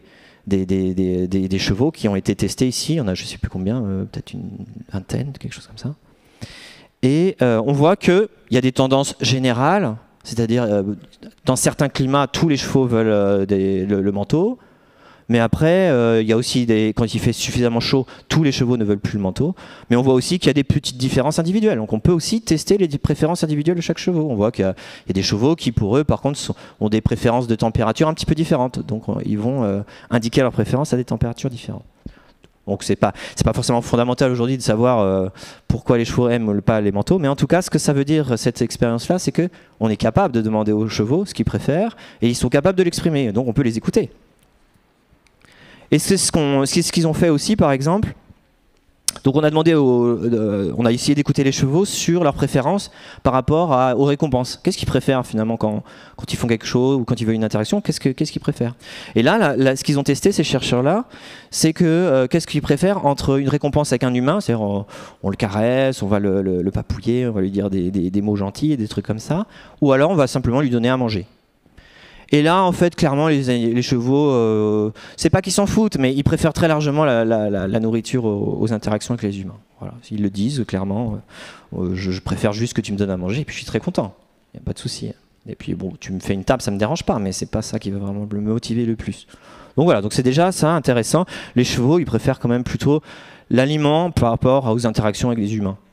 chevaux qui ont été testés ici, on a je sais plus combien, peut-être une vingtaine, quelque chose comme ça. Et on voit qu'il y a des tendances générales, c'est-à-dire dans certains climats, tous les chevaux veulent le manteau. Mais après, il y a aussi quand il fait suffisamment chaud, tous les chevaux ne veulent plus le manteau. Mais on voit aussi qu'il y a des petites différences individuelles. Donc on peut aussi tester les préférences individuelles de chaque cheval. On voit qu'il y a des chevaux qui, pour eux, par contre, ont des préférences de température un petit peu différentes. Donc ils vont indiquer leurs préférences à des températures différentes. Donc c'est pas forcément fondamental aujourd'hui de savoir pourquoi les chevaux aiment ou pas les manteaux. Mais en tout cas, ce que ça veut dire, cette expérience-là, c'est qu'on est capable de demander aux chevaux ce qu'ils préfèrent et ils sont capables de l'exprimer. Donc on peut les écouter. Et c'est ce qu'ils ont fait aussi, par exemple, Donc on a demandé, on a essayé d'écouter les chevaux sur leurs préférences par rapport aux récompenses. Qu'est-ce qu'ils préfèrent finalement quand ils font quelque chose ou quand ils veulent une interaction, qu'est-ce qu'ils préfèrent? Et là, ce qu'ils ont testé, ces chercheurs-là, c'est que qu'est-ce qu'ils préfèrent entre une récompense avec un humain, c'est-à-dire on le caresse, on va le papouiller, on va lui dire des mots gentils et des trucs comme ça, ou alors on va simplement lui donner à manger. Et là, en fait, clairement, les chevaux, c'est pas qu'ils s'en foutent, mais ils préfèrent très largement la nourriture aux interactions avec les humains. Voilà. Ils le disent clairement, je préfère juste que tu me donnes à manger, et puis je suis très content, il n'y a pas de souci. Et puis bon, tu me fais une table, ça me dérange pas, mais c'est pas ça qui va vraiment me motiver le plus. Donc voilà, donc c'est déjà ça intéressant. Les chevaux, ils préfèrent quand même plutôt l'aliment par rapport aux interactions avec les humains.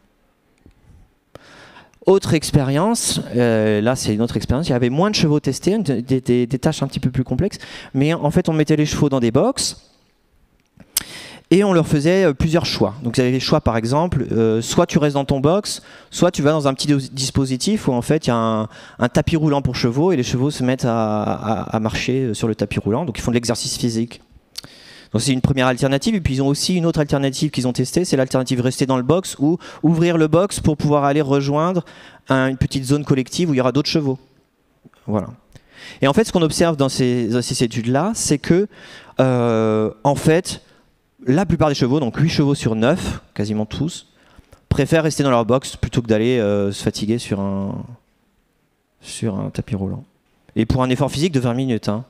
Autre expérience, là c'est une autre expérience, il y avait moins de chevaux testés, des tâches un petit peu plus complexes, mais en fait on mettait les chevaux dans des box et on leur faisait plusieurs choix. Donc vous avez les choix par exemple, soit tu restes dans ton box, soit tu vas dans un petit dispositif où en fait il y a un tapis roulant pour chevaux et les chevaux se mettent à marcher sur le tapis roulant, donc ils font de l'exercice physique. Donc c'est une première alternative, et puis ils ont aussi une autre alternative qu'ils ont testée, c'est l'alternative rester dans le box ou ouvrir le box pour pouvoir aller rejoindre une petite zone collective où il y aura d'autres chevaux. Voilà. Et en fait, ce qu'on observe dans ces études-là, c'est que en fait, la plupart des chevaux, donc 8 chevaux sur 9, quasiment tous, préfèrent rester dans leur box plutôt que d'aller se fatiguer sur un tapis roulant. Et pour un effort physique de 20 minutes. Hein.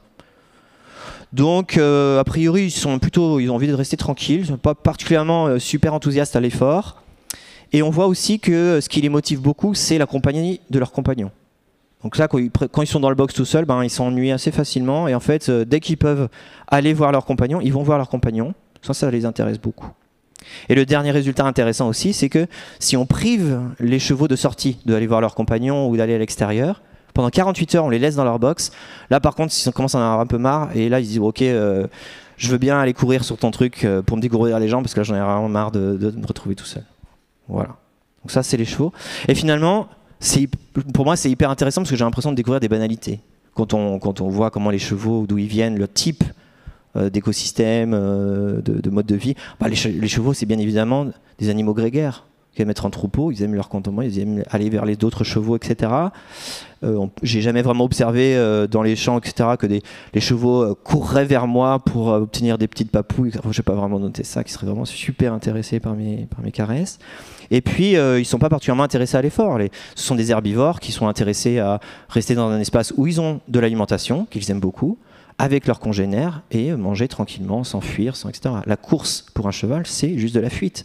Donc, a priori, ils ont envie de rester tranquilles, ils ne sont pas particulièrement super enthousiastes à l'effort. Et on voit aussi que ce qui les motive beaucoup, c'est la compagnie de leurs compagnons. Donc là, quand ils sont dans le box tout seuls, ben, ils s'ennuient assez facilement. Et en fait, dès qu'ils peuvent aller voir leurs compagnons, ils vont voir leurs compagnons. Ça les intéresse beaucoup. Et le dernier résultat intéressant aussi, c'est que si on prive les chevaux de sortie, d'aller voir leurs compagnons ou d'aller à l'extérieur, pendant 48 heures, on les laisse dans leur box. Là, par contre, ils commencent à en avoir un peu marre. Et là, ils disent, ok, je veux bien aller courir sur ton truc pour me dégourdir les jambes parce que là, j'en ai vraiment marre de me retrouver tout seul. Voilà. Donc ça, c'est les chevaux. Et finalement, pour moi, c'est hyper intéressant parce que j'ai l'impression de découvrir des banalités. Quand on voit comment les chevaux, d'où ils viennent, le type d'écosystème, de mode de vie. Bah, les chevaux, c'est bien évidemment des animaux grégaires. Ils aiment être en troupeau, ils aiment leur cantonnement, ils aiment aller vers les d'autres chevaux, etc. J'ai jamais vraiment observé dans les champs, etc., que les chevaux courraient vers moi pour obtenir des petites papouilles. Enfin, je n'ai pas vraiment noté ça, qui seraient vraiment super intéressés par mes caresses. Et puis, ils ne sont pas particulièrement intéressés à l'effort. Ce sont des herbivores qui sont intéressés à rester dans un espace où ils ont de l'alimentation, qu'ils aiment beaucoup, avec leurs congénères, et manger tranquillement, sans fuir, etc. La course pour un cheval, c'est juste de la fuite.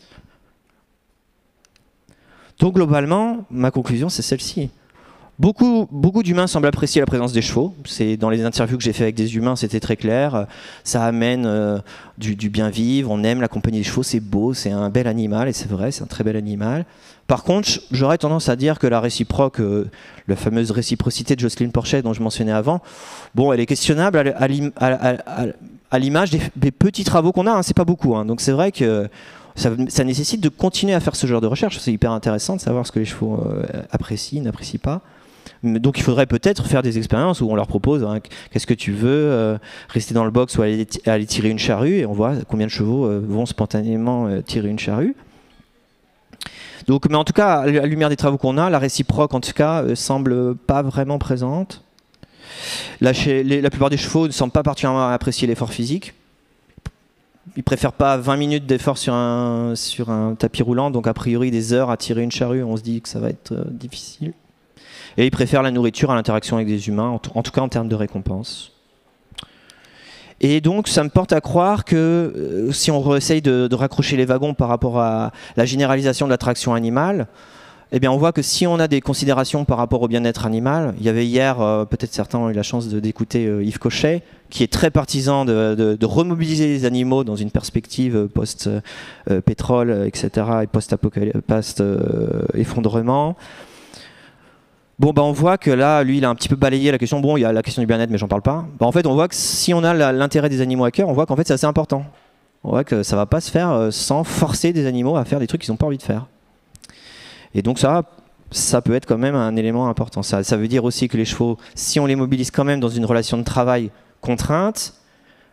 Donc globalement, ma conclusion, c'est celle-ci. Beaucoup d'humains semblent apprécier la présence des chevaux. Dans les interviews que j'ai fait avec des humains, c'était très clair. Ça amène du bien vivre, on aime la compagnie des chevaux, c'est beau, c'est un bel animal, et c'est vrai, c'est un très bel animal. Par contre, j'aurais tendance à dire que la réciproque, la fameuse réciprocité de Jocelyne Porchet dont je mentionnais avant, bon, elle est questionnable à l'image des petits travaux qu'on a, hein, c'est pas beaucoup. Hein. Donc c'est vrai que ça nécessite de continuer à faire ce genre de recherche. C'est hyper intéressant de savoir ce que les chevaux apprécient, n'apprécient pas. Donc il faudrait peut-être faire des expériences où on leur propose hein, qu'est-ce que tu veux, rester dans le box ou aller tirer une charrue, et on voit combien de chevaux vont spontanément tirer une charrue. Donc, mais en tout cas, à la lumière des travaux qu'on a, la réciproque en tout cas semble pas vraiment présente. La plupart des chevaux ne semblent pas particulièrement apprécier l'effort physique. Ils préfèrent pas 20 minutes d'effort sur un tapis roulant, donc a priori des heures à tirer une charrue, on se dit que ça va être difficile. Et ils préfèrent la nourriture à l'interaction avec des humains, en tout cas en termes de récompense. Et donc ça me porte à croire que si on essaye de raccrocher les wagons par rapport à la généralisation de l'attraction animale, eh bien on voit que si on a des considérations par rapport au bien-être animal, il y avait hier, peut-être certains ont eu la chance d'écouter Yves Cochet, qui est très partisan de remobiliser les animaux dans une perspective post-pétrole, etc., et post-effondrement. Bon, bah, on voit que là, lui, il a un petit peu balayé la question. Bon, il y a la question du bien-être, mais j'en parle pas. Bah, en fait, on voit que si on a l'intérêt des animaux à cœur, on voit qu'en fait, c'est assez important. On voit que ça va pas se faire sans forcer des animaux à faire des trucs qu'ils n'ont pas envie de faire. Et donc ça peut être quand même un élément important. Ça veut dire aussi que les chevaux, si on les mobilise quand même dans une relation de travail contrainte,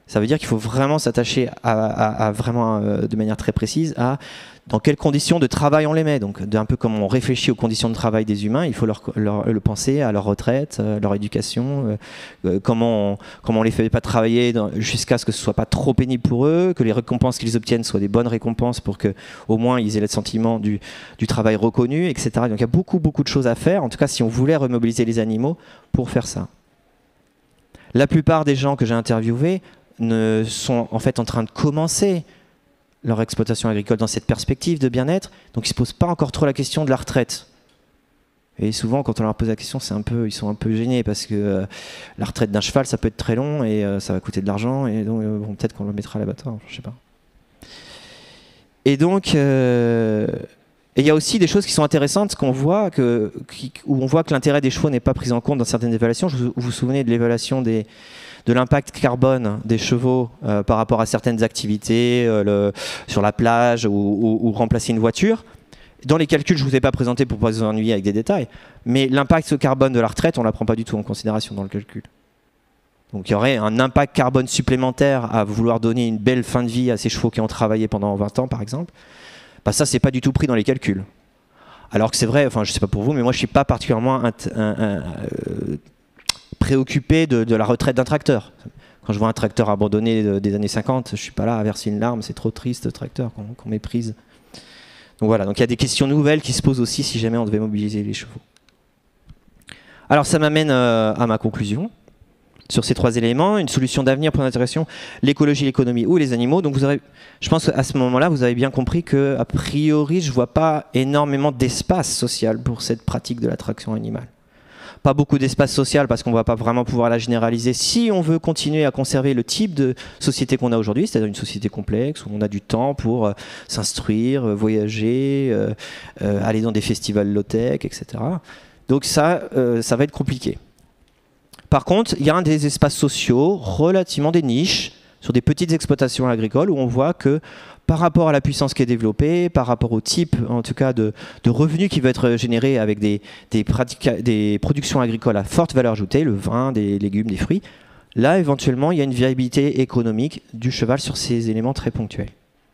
Ça veut dire qu'il faut vraiment s'attacher vraiment de manière très précise à dans quelles conditions de travail on les met. Donc un peu comme on réfléchit aux conditions de travail des humains, il faut le penser à leur retraite, leur éducation, comment on les fait pas travailler jusqu'à ce que ce soit pas trop pénible pour eux, que les récompenses qu'ils obtiennent soient des bonnes récompenses pour que au moins ils aient le sentiment du travail reconnu, etc. Donc il y a beaucoup de choses à faire, en tout cas si on voulait remobiliser les animaux pour faire ça. La plupart des gens que j'ai interviewés sont en fait en train de commencer leur exploitation agricole dans cette perspective de bien-être, donc ils ne se posent pas encore trop la question de la retraite. Et souvent, quand on leur pose la question, ils sont un peu gênés parce que la retraite d'un cheval, ça peut être très long et ça va coûter de l'argent, et donc bon, peut-être qu'on le mettra à l'abattoir, je ne sais pas. Et donc, il y a aussi des choses qui sont intéressantes qu'on voit, où on voit que l'intérêt des chevaux n'est pas pris en compte dans certaines évaluations. Vous vous souvenez de l'évaluation de l'impact carbone des chevaux par rapport à certaines activités sur la plage ou remplacer une voiture. Dans les calculs, je ne vous ai pas présenté pour ne pas vous ennuyer avec des détails, mais l'impact carbone de la retraite, on ne la prend pas du tout en considération dans le calcul. Donc il y aurait un impact carbone supplémentaire à vouloir donner une belle fin de vie à ces chevaux qui ont travaillé pendant 20 ans, par exemple. Bah ça, c'est pas du tout pris dans les calculs. Alors que c'est vrai, enfin je sais pas pour vous, mais moi je suis pas particulièrement préoccupé de la retraite d'un tracteur. Quand je vois un tracteur abandonné des années 50, je suis pas là à verser une larme, c'est trop triste, le tracteur qu'on méprise. Donc voilà, donc il y a des questions nouvelles qui se posent aussi si jamais on devait mobiliser les chevaux. Alors ça m'amène à ma conclusion. Sur ces trois éléments, une solution d'avenir pour l'intégration, l'écologie, l'économie ou les animaux. Donc je pense qu'à ce moment-là, vous avez bien compris qu'a priori, je ne vois pas énormément d'espace social pour cette pratique de l'attraction animale. Pas beaucoup d'espace social parce qu'on ne va pas vraiment pouvoir la généraliser si on veut continuer à conserver le type de société qu'on a aujourd'hui, c'est-à-dire une société complexe où on a du temps pour s'instruire, voyager, aller dans des festivals low-tech, etc. Donc ça va être compliqué. Par contre, il y a des espaces sociaux, relativement des niches, sur des petites exploitations agricoles où on voit que par rapport à la puissance qui est développée, par rapport au type en tout cas de revenus qui va être généré avec des productions agricoles à forte valeur ajoutée, le vin, des légumes, des fruits, là éventuellement il y a une viabilité économique du cheval sur ces éléments très ponctuels.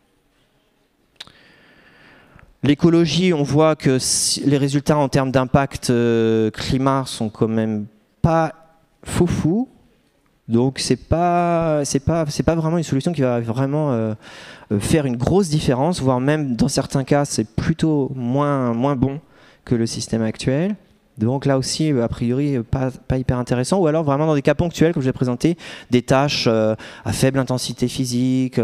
L'écologie, on voit que les résultats en termes d'impact climat sont quand même pas foufou, donc c'est pas vraiment une solution qui va vraiment faire une grosse différence, voire même dans certains cas c'est plutôt moins bon que le système actuel. Donc là aussi a priori pas hyper intéressant, ou alors vraiment dans des cas ponctuels comme je l'ai présenté, des tâches à faible intensité physique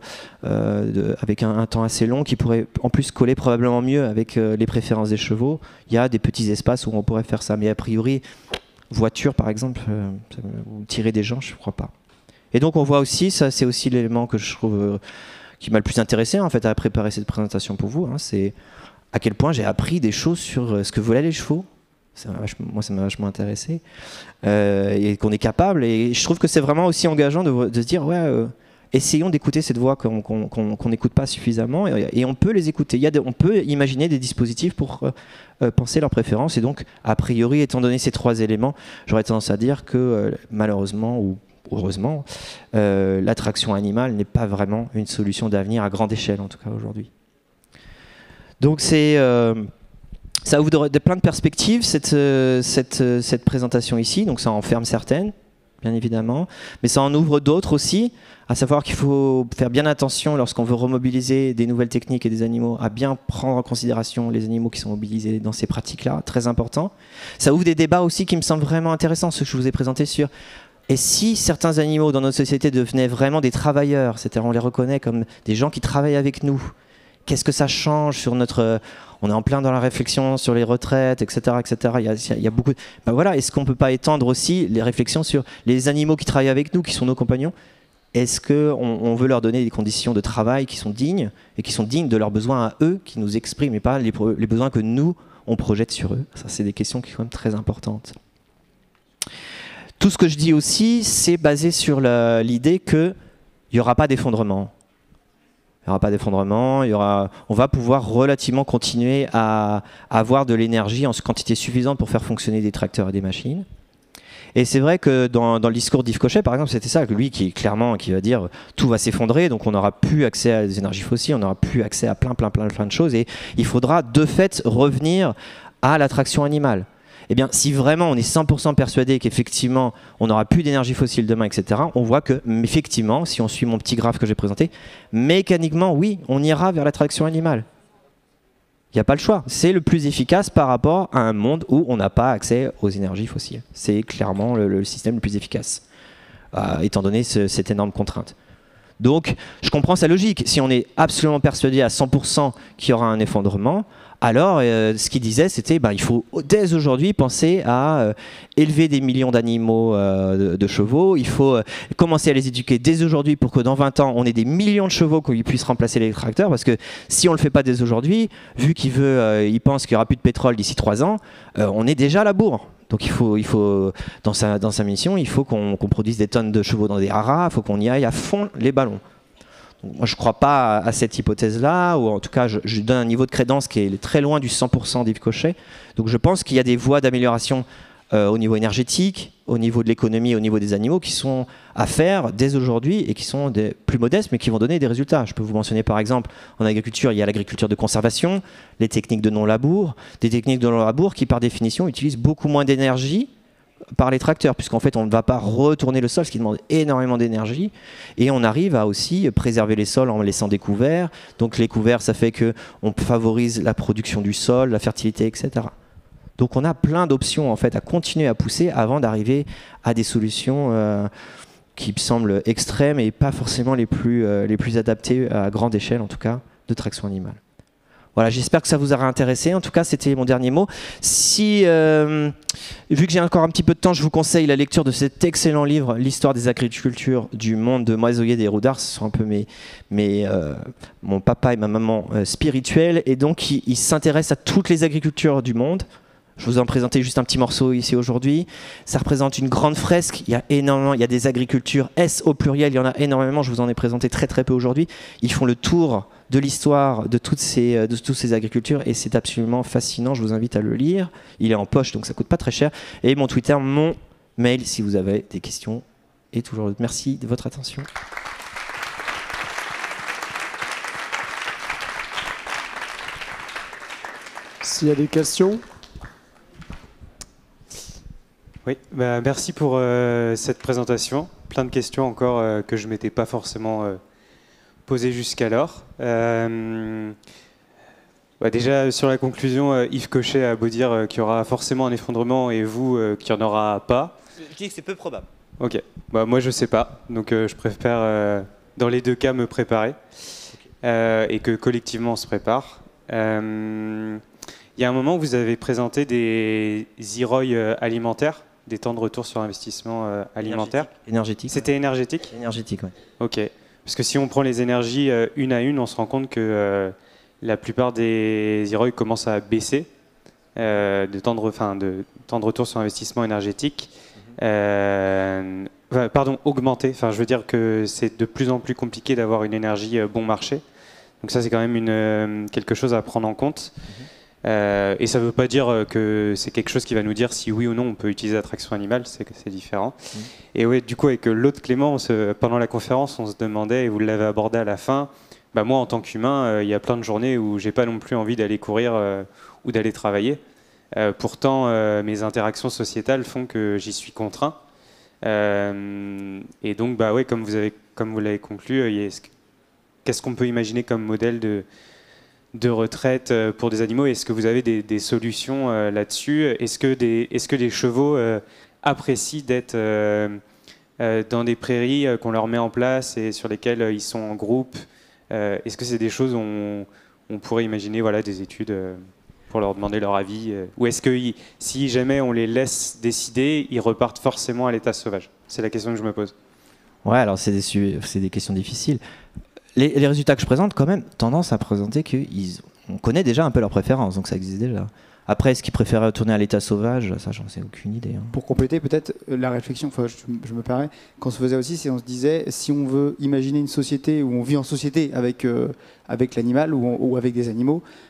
avec un temps assez long qui pourrait en plus coller probablement mieux avec les préférences des chevaux. Il y a des petits espaces où on pourrait faire ça, mais a priori voiture par exemple, ou tirer des gens, je ne crois pas. Et donc on voit aussi, ça c'est aussi l'élément que je trouve qui m'a le plus intéressé en fait à préparer cette présentation pour vous, hein, c'est à quel point j'ai appris des choses sur ce que volaient les chevaux. Moi ça m'a vachement intéressé, et qu'on est capable, et je trouve que c'est vraiment aussi engageant de se dire ouais, essayons d'écouter cette voix qu'on n'écoute pas suffisamment, et on peut les écouter. On peut imaginer des dispositifs pour penser leurs préférences, et donc a priori étant donné ces trois éléments, j'aurais tendance à dire que malheureusement ou heureusement l'attraction animale n'est pas vraiment une solution d'avenir à grande échelle, en tout cas aujourd'hui. Donc ça ouvre plein de perspectives cette présentation ici, donc ça en ferme certaines bien évidemment, mais ça en ouvre d'autres aussi, à savoir qu'il faut faire bien attention lorsqu'on veut remobiliser des nouvelles techniques et des animaux, à bien prendre en considération les animaux qui sont mobilisés dans ces pratiques-là, très important. Ça ouvre des débats aussi qui me semblent vraiment intéressants, ce que je vous ai présenté sur et si certains animaux dans notre société devenaient vraiment des travailleurs, c'est-à-dire on les reconnaît comme des gens qui travaillent avec nous, qu'est-ce que ça change sur notre... On est en plein dans la réflexion sur les retraites, etc. etc. Il y a beaucoup... Ben voilà, est-ce qu'on ne peut pas étendre aussi les réflexions sur les animaux qui travaillent avec nous, qui sont nos compagnons? Est-ce qu'on veut leur donner des conditions de travail qui sont dignes, et qui sont dignes de leurs besoins à eux, qui nous expriment, et pas les besoins que nous, on projette sur eux? Ça, c'est des questions qui sont quand même très importantes. Tout ce que je dis aussi, c'est basé sur l'idée qu'il n'y aura pas d'effondrement. Il n'y aura pas d'effondrement, on va pouvoir relativement continuer à avoir de l'énergie en quantité suffisante pour faire fonctionner des tracteurs et des machines. Et c'est vrai que dans le discours d'Yves Cochet, par exemple, c'était ça, lui qui va dire tout va s'effondrer, donc on n'aura plus accès à des énergies fossiles, on n'aura plus accès à plein de choses, et il faudra de fait revenir à l'attraction animale. Eh bien, si vraiment on est 100% persuadé qu'effectivement on n'aura plus d'énergie fossile demain, etc., on voit que, effectivement, si on suit mon petit graphe que j'ai présenté, mécaniquement, oui, on ira vers l'attraction animale. Il n'y a pas le choix. C'est le plus efficace par rapport à un monde où on n'a pas accès aux énergies fossiles. C'est clairement le système le plus efficace, étant donné cette énorme contrainte. Donc, je comprends sa logique. Si on est absolument persuadé à 100% qu'il y aura un effondrement, alors ce qu'il disait, c'était il faut dès aujourd'hui penser à élever des millions d'animaux de chevaux. Il faut commencer à les éduquer dès aujourd'hui pour que dans 20 ans, on ait des millions de chevaux qui puissent remplacer les tracteurs. Parce que si on ne le fait pas dès aujourd'hui, vu il pense qu'il n'y aura plus de pétrole d'ici 3 ans, on est déjà à la bourre. Donc il faut dans sa mission, il faut qu'on produise des tonnes de chevaux dans des haras, il faut qu'on y aille à fond les ballons. Donc, moi je ne crois pas à cette hypothèse-là, ou en tout cas je donne un niveau de crédence qui est très loin du 100% d'Yves Cochet. Donc je pense qu'il y a des voies d'amélioration au niveau énergétique, au niveau de l'économie, au niveau des animaux qui sont à faire dès aujourd'hui et qui sont plus modestes mais qui vont donner des résultats. Je peux vous mentionner par exemple en agriculture, il y a l'agriculture de conservation, les techniques de non-labour, des techniques de non-labour qui par définition utilisent beaucoup moins d'énergie par les tracteurs, puisqu'en fait on ne va pas retourner le sol, ce qui demande énormément d'énergie, et on arrive à aussi préserver les sols en laissant des couverts. Donc les couverts, ça fait qu'on favorise la production du sol, la fertilité, etc. Donc on a plein d'options en fait à continuer à pousser avant d'arriver à des solutions qui me semblent extrêmes et pas forcément les plus adaptées à grande échelle, en tout cas, de traction animale. Voilà, j'espère que ça vous aura intéressé. En tout cas, c'était mon dernier mot. Si, vu que j'ai encore un petit peu de temps, je vous conseille la lecture de cet excellent livre, L'histoire des agricultures du monde de Moisoyer des Roudars. Ce sont un peu mon papa et ma maman spirituels. Et donc, ils s'intéressent à toutes les agricultures du monde. Je vous en présentais juste un petit morceau ici aujourd'hui. Ça représente une grande fresque. Il y a énormément, il y a des agricultures S au pluriel. Il y en a énormément. Je vous en ai présenté très peu aujourd'hui. Ils font le tour de l'histoire de toutes ces agricultures et c'est absolument fascinant. Je vous invite à le lire. Il est en poche, donc ça coûte pas très cher. Et mon Twitter, mon mail, si vous avez des questions. Et toujours, merci de votre attention. S'il y a des questions. Oui, merci pour cette présentation. Plein de questions encore que je ne m'étais pas forcément posées jusqu'alors. Déjà, sur la conclusion, Yves Cochet a beau dire qu'il y aura forcément un effondrement et vous, qu'il n'y en aura pas. Je dis que c'est peu probable. Ok. Moi, je ne sais pas. Donc, je préfère, dans les deux cas, me préparer. Et que collectivement, on se prépare. Il y a un moment où vous avez présenté des e-ROI alimentaires, des temps de retour sur investissement alimentaire. Énergétique. C'était énergétique ? Énergétique, oui. Ok. Parce que si on prend les énergies une à une, on se rend compte que la plupart des e-ROI commencent à baisser de temps de retour sur investissement énergétique. Augmenter. Enfin, je veux dire que c'est de plus en plus compliqué d'avoir une énergie bon marché. Donc ça, c'est quand même quelque chose à prendre en compte. Et ça ne veut pas dire que c'est quelque chose qui va nous dire si oui ou non on peut utiliser la traction animale, c'est différent. Et ouais, du coup, avec l'autre Clément, pendant la conférence, on se demandait, et vous l'avez abordé à la fin, moi en tant qu'humain, il y a plein de journées où j'ai pas non plus envie d'aller courir ou d'aller travailler. Pourtant, mes interactions sociétales font que j'y suis contraint. Et donc, comme vous l'avez conclu, qu'est-ce qu'on peut imaginer comme modèle de retraite pour des animaux? Est-ce que vous avez des solutions là-dessus? Est-ce que les chevaux apprécient d'être dans des prairies qu'on leur met en place et sur lesquelles ils sont en groupe? Est-ce que c'est des choses où on pourrait imaginer des études pour leur demander leur avis? Ou est-ce que si jamais on les laisse décider, ils repartent forcément à l'état sauvage? C'est la question que je me pose. Ouais, alors c'est des questions difficiles. Les résultats que je présente, quand même, tendance à présenter qu'on connaît déjà un peu leurs préférences, donc ça existe déjà. Après, est-ce qu'ils préféraient retourner à l'état sauvage? Ça, j'en sais aucune idée. Pour compléter, peut-être la réflexion, je me permets, qu'on se faisait aussi, c'est on se disait, si on veut imaginer une société où on vit en société avec l'animal ou avec des animaux,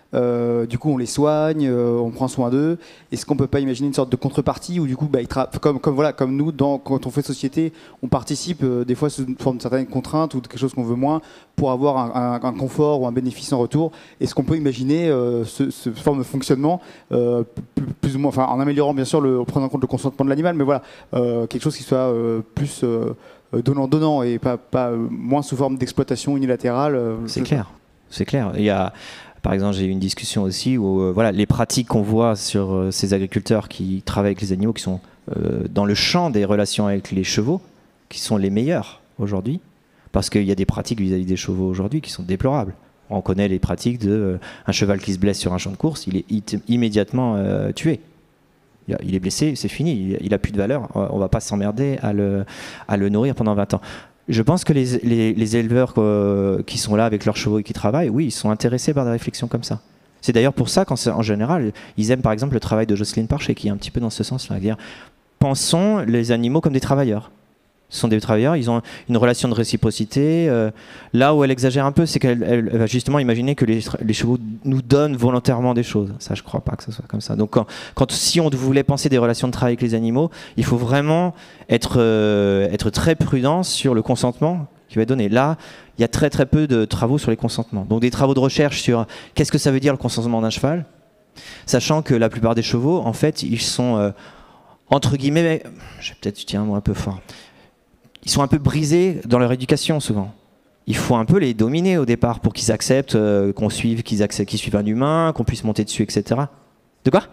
Du coup, on les soigne, on prend soin d'eux. Est-ce qu'on peut pas imaginer une sorte de contrepartie où du coup, comme nous, quand on fait société, on participe des fois sous une forme de certaines contraintes ou de quelque chose qu'on veut moins pour avoir un confort ou un bénéfice en retour. Est-ce qu'on peut imaginer ce forme de fonctionnement plus ou moins, enfin, en améliorant bien sûr en prenant en compte le consentement de l'animal, mais voilà, quelque chose qui soit plus donnant-donnant et pas moins sous forme d'exploitation unilatérale. C'est clair, c'est clair. Il y a, par exemple, j'ai eu une discussion aussi où voilà, les pratiques qu'on voit sur ces agriculteurs qui travaillent avec les animaux, qui sont dans le champ des relations avec les chevaux, qui sont les meilleures aujourd'hui, parce qu'il y a des pratiques vis-à-vis des chevaux aujourd'hui qui sont déplorables. On connaît les pratiques de un cheval qui se blesse sur un champ de course, il est immédiatement tué. Il est blessé, c'est fini, il n'a plus de valeur, on ne va pas s'emmerder à le nourrir pendant 20 ans. Je pense que les éleveurs qui sont là avec leurs chevaux et qui travaillent, oui, ils sont intéressés par des réflexions comme ça. C'est d'ailleurs pour ça qu'en général, ils aiment par exemple le travail de Jocelyne Parcher, qui est un petit peu dans ce sens-là. C'est-à-dire, pensons les animaux comme des travailleurs. Ce sont des travailleurs, ils ont une relation de réciprocité. Là où elle exagère un peu, c'est qu'elle va justement imaginer que les chevaux nous donnent volontairement des choses. Ça, je ne crois pas que ce soit comme ça. Donc, si on voulait penser des relations de travail avec les animaux, il faut vraiment être très prudent sur le consentement qui va être donné. Là, il y a très très peu de travaux sur les consentements. Donc, des travaux de recherche sur qu'est-ce que ça veut dire le consentement d'un cheval, sachant que la plupart des chevaux, en fait, ils sont, entre guillemets, je vais peut-être utiliser un mot un peu fort, ils sont un peu brisés dans leur éducation souvent. Il faut un peu les dominer au départ pour qu'ils acceptent qu'on suive, qu'ils suivent un humain, qu'on puisse monter dessus, etc. De quoi?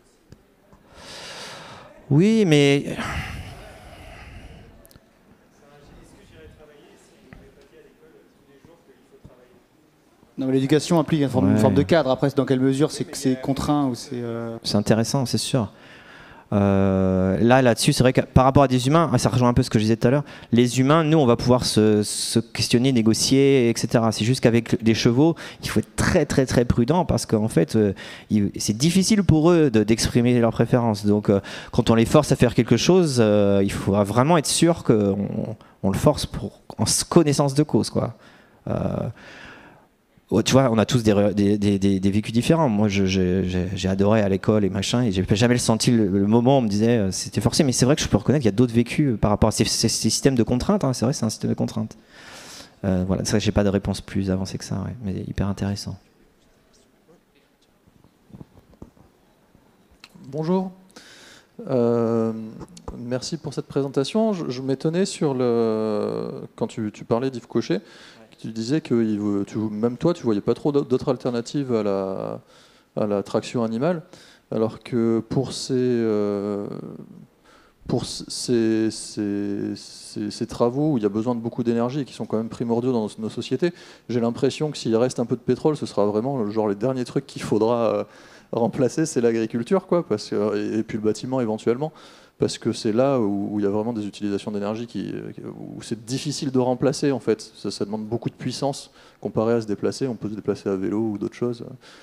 Oui, mais... Non, mais l'éducation implique une forme de cadre. Après, dans quelle mesure c'est contraint ou c'est... C'est intéressant, c'est sûr. Là-dessus, c'est vrai que par rapport à des humains, ça rejoint un peu ce que je disais tout à l'heure, les humains, nous, on va pouvoir se questionner, négocier, etc. C'est juste qu'avec des chevaux, il faut être très très très prudent parce qu'en fait, c'est difficile pour eux d'exprimer leurs préférences. Donc, quand on les force à faire quelque chose, il faudra vraiment être sûr qu'on le force en connaissance de cause, quoi. Tu vois, on a tous des vécus différents. Moi, j'ai adoré à l'école et machin, et j'ai jamais senti le moment où on me disait c'était forcé. Mais c'est vrai que je peux reconnaître qu'il y a d'autres vécus par rapport à ces systèmes de contraintes. Hein. C'est vrai, c'est un système de contraintes. Voilà, c'est vrai que j'ai pas de réponse plus avancée que ça, ouais, mais hyper intéressant. Bonjour. Merci pour cette présentation. Je m'étonnais quand tu parlais d'Yves Cochet. Tu disais que même toi, tu voyais pas trop d'autres alternatives à la traction animale, alors que pour ces travaux où il y a besoin de beaucoup d'énergie et qui sont quand même primordiaux dans nos sociétés, j'ai l'impression que s'il reste un peu de pétrole, ce sera vraiment genre les derniers trucs qu'il faudra remplacer, c'est l'agriculture, quoi, et puis le bâtiment éventuellement. Parce que c'est là où il y a vraiment des utilisations d'énergie où c'est difficile de remplacer, en fait. Ça demande beaucoup de puissance comparé à se déplacer. On peut se déplacer à vélo ou d'autres choses.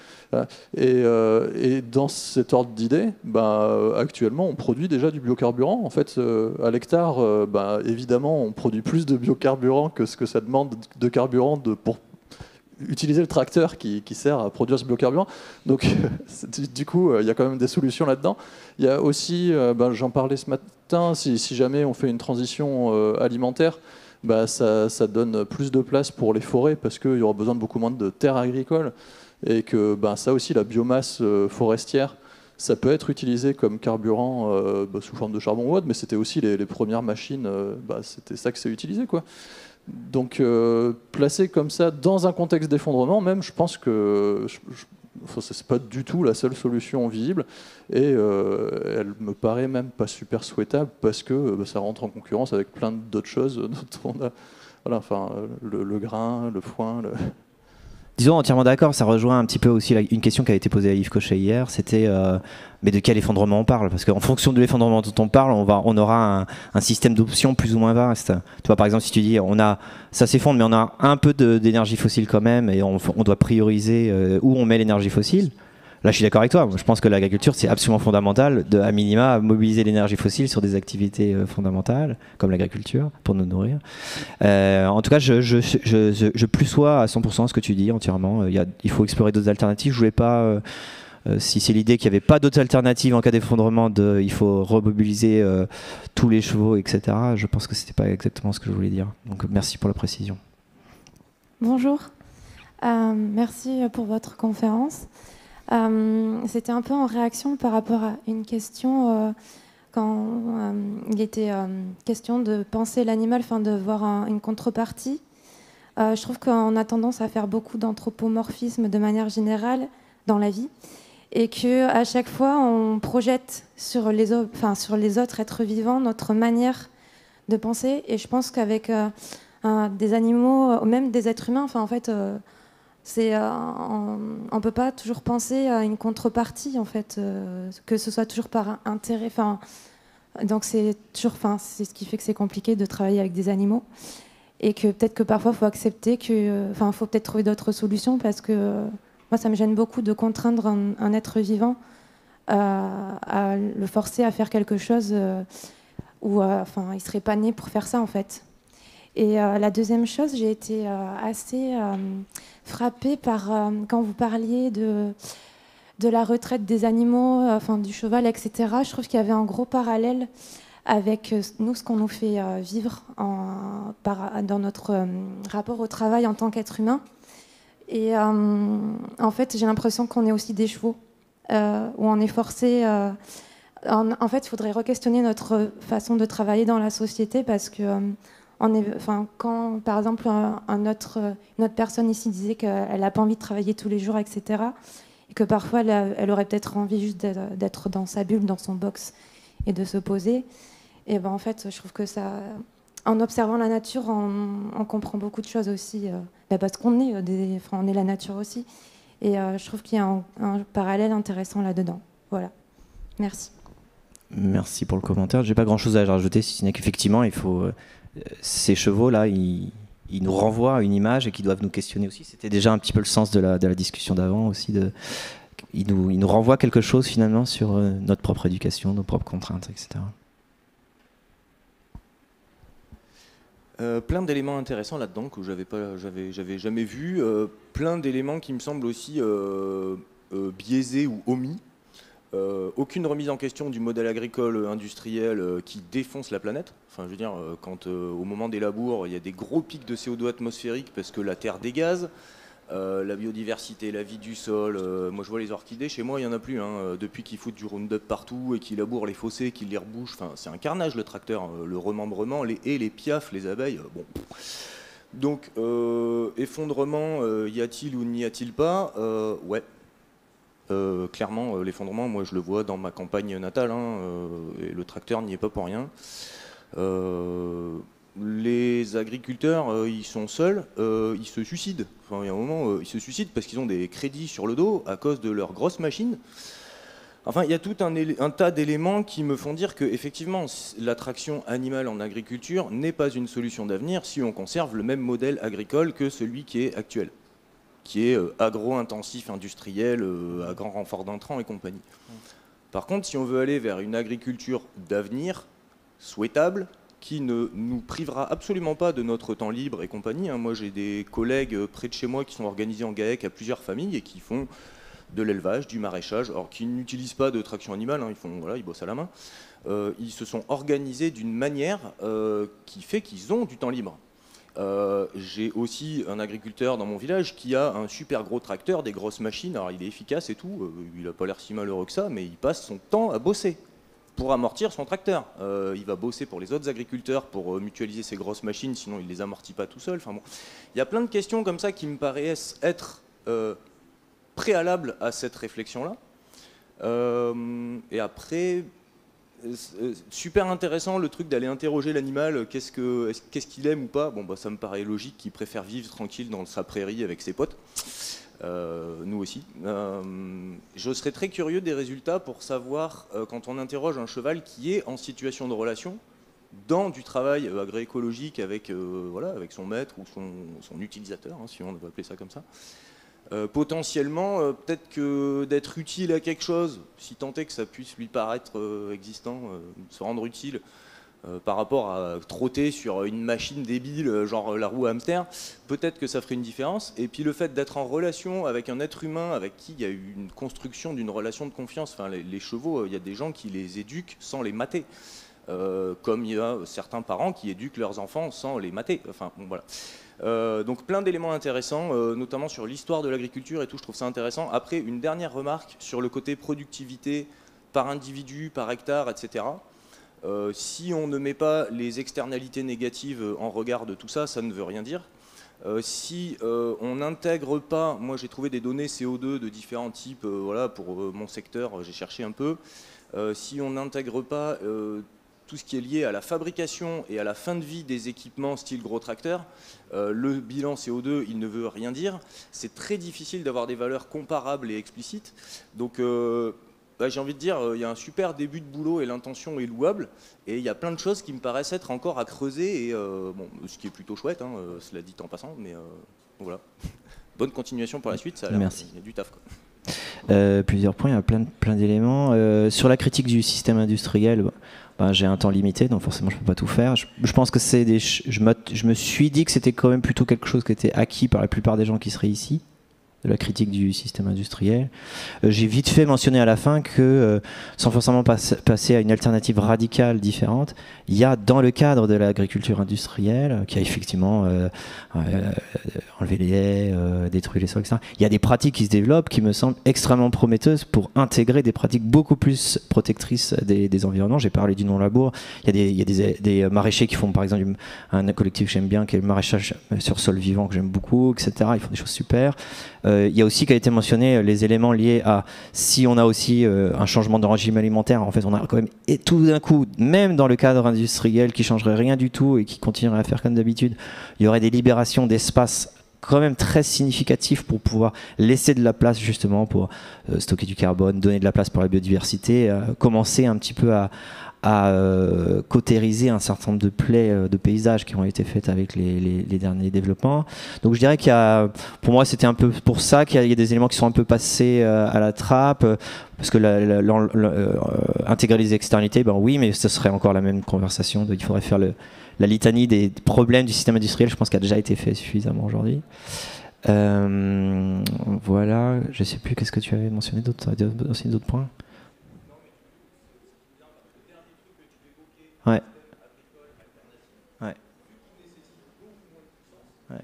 Et dans cet ordre d'idée, actuellement, on produit déjà du biocarburant. En fait, à l'hectare, évidemment, on produit plus de biocarburant que ce que ça demande de carburant pour utiliser le tracteur qui sert à produire ce biocarburant. Donc, du coup, il y a quand même des solutions là-dedans. Il y a aussi, j'en parlais ce matin, si jamais on fait une transition alimentaire, ça donne plus de place pour les forêts parce qu'il y aura besoin de beaucoup moins de terres agricoles et que ça aussi, la biomasse forestière, ça peut être utilisé comme carburant sous forme de charbon ou autre, mais c'était aussi les premières machines, c'était ça que c'est utilisé, quoi. Donc, placé comme ça dans un contexte d'effondrement, même, je pense que c'est pas du tout la seule solution visible, et elle me paraît même pas super souhaitable parce que ça rentre en concurrence avec plein d'autres choses dont on a, voilà, enfin, le grain, le foin. Disons entièrement d'accord, ça rejoint un petit peu aussi une question qui a été posée à Yves Cochet hier, c'était mais de quel effondrement on parle? Parce qu'en fonction de l'effondrement dont on parle, on aura un système d'options plus ou moins vaste. Tu vois, par exemple, si tu dis ça s'effondre, mais on a un peu d'énergie fossile quand même, et on doit prioriser où on met l'énergie fossile. Là, je suis d'accord avec toi. Je pense que l'agriculture, c'est absolument fondamental, à minima, mobiliser l'énergie fossile sur des activités fondamentales, comme l'agriculture, pour nous nourrir. En tout cas, je plus sois à 100% ce que tu dis entièrement. Il faut explorer d'autres alternatives. Je voulais pas, si c'est l'idée qu'il n'y avait pas d'autres alternatives en cas d'effondrement, il faut remobiliser tous les chevaux, etc. Je pense que c'était pas exactement ce que je voulais dire. Donc, merci pour la précision. Bonjour. Merci pour votre conférence. C'était un peu en réaction par rapport à une question quand il était question de penser l'animal, enfin de voir une contrepartie. Je trouve qu'on a tendance à faire beaucoup d'anthropomorphisme de manière générale dans la vie et qu'à chaque fois on projette sur les autres êtres vivants notre manière de penser. Et je pense qu'avec des animaux, même des êtres humains, enfin en fait... on peut pas toujours penser à une contrepartie en fait, que ce soit toujours par intérêt. Donc c'est ce qui fait que c'est compliqué de travailler avec des animaux et que peut-être que parfois il faut accepter faut peut-être trouver d'autres solutions parce que moi ça me gêne beaucoup de contraindre un être vivant à le forcer à faire quelque chose où il serait pas né pour faire ça en fait. Et la deuxième chose, j'ai été assez frappée par quand vous parliez de la retraite des animaux, du cheval, etc. Je trouve qu'il y avait un gros parallèle avec nous, ce qu'on nous fait vivre dans notre rapport au travail en tant qu'être humain. Et en fait, j'ai l'impression qu'on est aussi des chevaux, où on est forcé... en fait, il faudrait re-questionner notre façon de travailler dans la société parce que... quand, par exemple, une autre personne ici disait qu'elle n'a pas envie de travailler tous les jours, etc., et que parfois, elle aurait peut-être envie juste d'être dans sa bulle, dans son box, et de se poser, et en fait, je trouve que ça... En observant la nature, on comprend beaucoup de choses aussi, parce qu'on est, on est la nature aussi, et je trouve qu'il y a un parallèle intéressant là-dedans. Voilà. Merci. Merci pour le commentaire. J'ai pas grand-chose à rajouter, si ce n'est qu'effectivement, il faut... ces chevaux-là, ils nous renvoient à une image et qui doivent nous questionner aussi. C'était déjà un petit peu le sens de la discussion d'avant aussi. Ils nous renvoient quelque chose finalement sur notre propre éducation, nos propres contraintes, etc. Plein d'éléments intéressants là-dedans que j'avais jamais vu. Plein d'éléments qui me semblent aussi biaisés ou omis. Aucune remise en question du modèle agricole industriel qui défonce la planète. Enfin, je veux dire, quand au moment des labours, il y a des gros pics de CO2 atmosphérique parce que la Terre dégaze, la biodiversité, la vie du sol. Moi, je vois les orchidées, chez moi, il n'y en a plus. Depuis qu'ils foutent du Roundup partout et qu'ils labourent les fossés, qu'ils les rebouchent. Enfin, c'est un carnage, le tracteur. Le remembrement, les haies, les piafs, les abeilles. Bon. Donc, effondrement, y a-t-il ou n'y a-t-il pas? Ouais. Clairement, l'effondrement, moi je le vois dans ma campagne natale, et le tracteur n'y est pas pour rien. Les agriculteurs, ils sont seuls, ils se suicident. Enfin, il y a un moment, ils se suicident parce qu'ils ont des crédits sur le dos à cause de leurs grosses machines. Enfin, il y a tout un tas d'éléments qui me font dire que, effectivement, l'attraction animale en agriculture n'est pas une solution d'avenir si on conserve le même modèle agricole que celui qui est actuel, qui est agro-intensif, industriel, à grand renfort d'intrants et compagnie. Par contre, si on veut aller vers une agriculture d'avenir, souhaitable, qui ne nous privera absolument pas de notre temps libre et compagnie. Moi, j'ai des collègues près de chez moi qui sont organisés en GAEC à plusieurs familles et qui font de l'élevage, du maraîchage, alors qui n'utilisent pas de traction animale, ils bossent à la main. Ils se sont organisés d'une manière qui fait qu'ils ont du temps libre. J'ai aussi un agriculteur dans mon village qui a un super gros tracteur, des grosses machines, alors il est efficace et tout, il n'a pas l'air si malheureux que ça, mais il passe son temps à bosser pour amortir son tracteur. Il va bosser pour les autres agriculteurs pour mutualiser ses grosses machines, sinon il ne les amortit pas tout seul. Enfin, bon. Il y a plein de questions comme ça qui me paraissent être préalables à cette réflexion-là. Et après... super intéressant le truc d'aller interroger l'animal, qu'est-ce qu'il aime ou pas. Bon, ça me paraît logique qu'il préfère vivre tranquille dans sa prairie avec ses potes. Nous aussi. Je serais très curieux des résultats pour savoir, quand on interroge un cheval qui est en situation de relation, dans du travail agroécologique avec son maître ou son utilisateur, si on veut appeler ça comme ça, Potentiellement, peut-être que d'être utile à quelque chose, si tant est que ça puisse lui paraître existant, se rendre utile par rapport à trotter sur une machine débile, genre la roue hamster, peut-être que ça ferait une différence. Et puis le fait d'être en relation avec un être humain avec qui il y a eu une construction d'une relation de confiance, enfin les chevaux, il y a des gens qui les éduquent sans les mater. Comme il y a certains parents qui éduquent leurs enfants sans les mater. Enfin, bon, voilà. Donc plein d'éléments intéressants, notamment sur l'histoire de l'agriculture et tout, je trouve ça intéressant. Après, une dernière remarque sur le côté productivité par individu, par hectare, etc. Si on ne met pas les externalités négatives en regard de tout ça, ça ne veut rien dire. Si on n'intègre pas, moi j'ai trouvé des données CO2 de différents types, voilà, pour mon secteur, j'ai cherché un peu. Si on n'intègre pas tout ce qui est lié à la fabrication et à la fin de vie des équipements style gros tracteur, le bilan CO2, il ne veut rien dire. C'est très difficile d'avoir des valeurs comparables et explicites. Donc j'ai envie de dire, il y a un super début de boulot et l'intention est louable. Et il y a plein de choses qui me paraissent être encore à creuser, et, bon, ce qui est plutôt chouette, hein, cela dit en passant, mais voilà. Bonne continuation pour la suite, ça a l'air, merci. Il y a du taf, quoi. Plusieurs points, il y a plein d'éléments. Sur la critique du système industriel, j'ai un temps limité, donc forcément je ne peux pas tout faire. Je pense que c'est je me suis dit que c'était quand même plutôt quelque chose qui était acquis par la plupart des gens qui seraient ici, de la critique du système industriel. J'ai vite fait mentionner à la fin que, sans forcément passer à une alternative radicale différente, il y a dans le cadre de l'agriculture industrielle, qui a effectivement enlevé les haies, détruit les sols, etc., il y a des pratiques qui se développent qui me semblent extrêmement prometteuses pour intégrer des pratiques beaucoup plus protectrices des environnements. J'ai parlé du non-labour. Il y a des maraîchers qui font, par exemple, un collectif que j'aime bien, qui est le maraîchage sur sol vivant, que j'aime beaucoup, etc. Ils font des choses super. Il y a aussi, qui a été mentionné, les éléments liés à si on a aussi un changement de régime alimentaire. En fait, on a quand même, et tout d'un coup, même dans le cadre industriel qui changerait rien du tout et qui continuerait à faire comme d'habitude, il y aurait des libérations d'espace quand même très significatifs pour pouvoir laisser de la place justement pour stocker du carbone, donner de la place pour la biodiversité, commencer un petit peu à cautériser un certain nombre de plaies de paysages qui ont été faites avec les derniers développements. Donc je dirais qu'il y a, pour moi c'était un peu pour ça qu'il y a des éléments qui sont un peu passés à la trappe, parce que intégrer les externalités, ben oui, mais ce serait encore la même conversation. Il faudrait faire la litanie des problèmes du système industriel, je pense qu'elle a déjà été fait suffisamment aujourd'hui. Voilà, je sais plus, qu'est-ce que tu avais mentionné d'autres points? Ouais. Ouais. Ouais.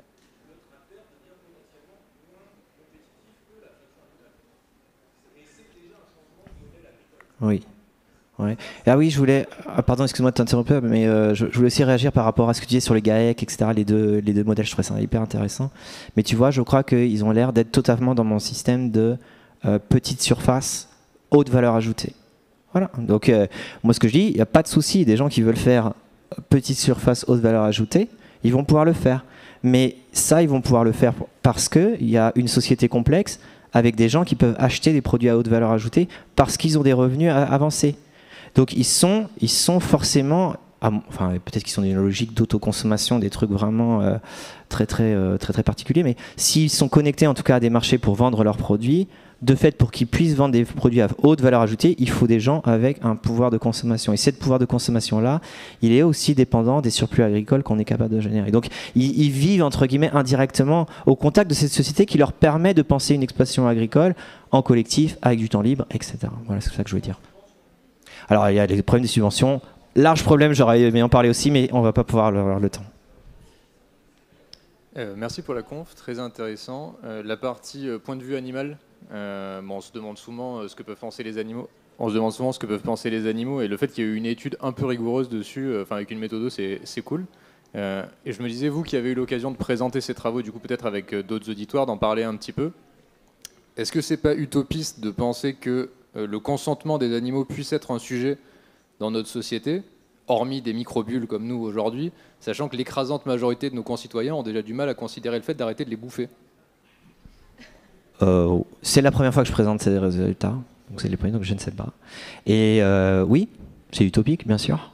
Oui. Ouais. Ah oui, je voulais. Pardon, excuse-moi de t'interrompre, mais je voulais aussi réagir par rapport à ce que tu disais sur les GAEC, etc. Les deux modèles, je trouvais ça hyper intéressant. Mais tu vois, je crois qu'ils ont l'air d'être totalement dans mon système de petite surface, haute valeur ajoutée. Voilà. Donc, moi, ce que je dis, il n'y a pas de souci. Des gens qui veulent faire petite surface, haute valeur ajoutée, ils vont pouvoir le faire. Mais ça, ils vont pouvoir le faire parce qu'il y a une société complexe avec des gens qui peuvent acheter des produits à haute valeur ajoutée parce qu'ils ont des revenus avancés. Donc, ils sont forcément, enfin, peut-être qu'ils sont dans une logique d'autoconsommation, des trucs vraiment très particuliers, mais s'ils sont connectés en tout cas à des marchés pour vendre leurs produits, de fait, pour qu'ils puissent vendre des produits à haute valeur ajoutée, il faut des gens avec un pouvoir de consommation. Et ce pouvoir de consommation-là, il est aussi dépendant des surplus agricoles qu'on est capable de générer. Donc, ils vivent, entre guillemets, indirectement au contact de cette société qui leur permet de penser une exploitation agricole en collectif, avec du temps libre, etc. Voilà, c'est ça que je veux dire. Alors, il y a les problèmes des subventions. Large problème, j'aurais aimé en parler aussi, mais on ne va pas pouvoir avoir le temps. Merci pour la conf, très intéressant. La partie point de vue animal, on se demande souvent ce que peuvent penser les animaux. On se demande souvent ce que peuvent penser les animaux, et le fait qu'il y ait eu une étude un peu rigoureuse dessus, avec une méthode, c'est cool. Et je me disais, vous qui avez eu l'occasion de présenter ces travaux, du coup peut-être avec d'autres auditoires, d'en parler un petit peu. Est-ce que c'est pas utopiste de penser que le consentement des animaux puisse être un sujet dans notre société, hormis des microbules comme nous aujourd'hui, sachant que l'écrasante majorité de nos concitoyens ont déjà du mal à considérer le fait d'arrêter de les bouffer? C'est la première fois que je présente ces résultats, donc c'est les premiers, donc je ne sais pas. Et oui, c'est utopique, bien sûr.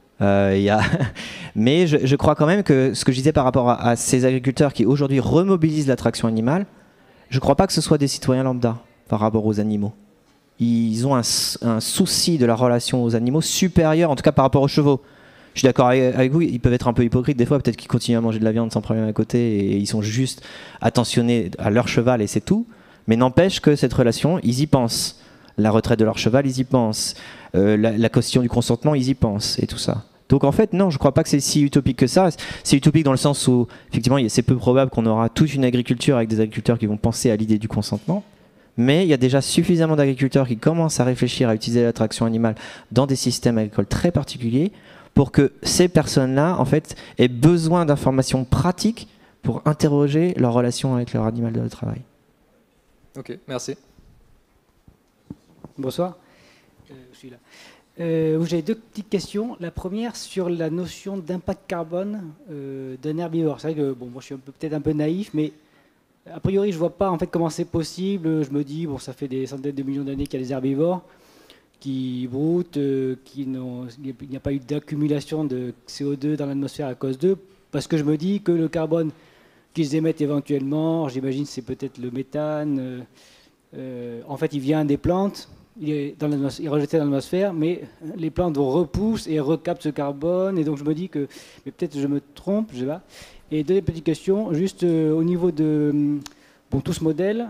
Mais je crois quand même que ce que je disais par rapport à ces agriculteurs qui aujourd'hui remobilisent l'attraction animale, je ne crois pas que ce soit des citoyens lambda par rapport aux animaux. Ils ont un souci de la relation aux animaux supérieur, en tout cas par rapport aux chevaux. Je suis d'accord avec vous, ils peuvent être un peu hypocrites des fois, peut-être qu'ils continuent à manger de la viande sans problème à côté et ils sont juste attentionnés à leur cheval et c'est tout. Mais n'empêche que cette relation, ils y pensent. La retraite de leur cheval, ils y pensent. La question du consentement, ils y pensent et tout ça. Donc en fait, non, je ne crois pas que c'est si utopique que ça. C'est utopique dans le sens où, effectivement, c'est peu probable qu'on aura toute une agriculture avec des agriculteurs qui vont penser à l'idée du consentement. Mais il y a déjà suffisamment d'agriculteurs qui commencent à réfléchir à utiliser l'attraction animale dans des systèmes agricoles très particuliers pour que ces personnes-là, en fait, aient besoin d'informations pratiques pour interroger leur relation avec leur animal de travail. Ok, merci. Bonsoir, je suis là. J'ai deux petites questions. La première sur la notion d'impact carbone d'un herbivore. C'est vrai que bon, moi je suis peut-être un peu naïf, mais a priori je ne vois pas en fait comment c'est possible. Je me dis, bon, ça fait des centaines de millions d'années qu'il y a des herbivores qui broutent, il n'y a pas eu d'accumulation de CO2 dans l'atmosphère à cause d'eux, parce que je me dis que le carbone qu'ils émettent éventuellement, j'imagine c'est peut-être le méthane, en fait il vient des plantes, il est rejeté dans l'atmosphère, mais les plantes repoussent et recaptent ce carbone, et donc je me dis que, mais peut-être je me trompe, je sais pas. Et deuxième petite question, juste au niveau de tout ce modèle,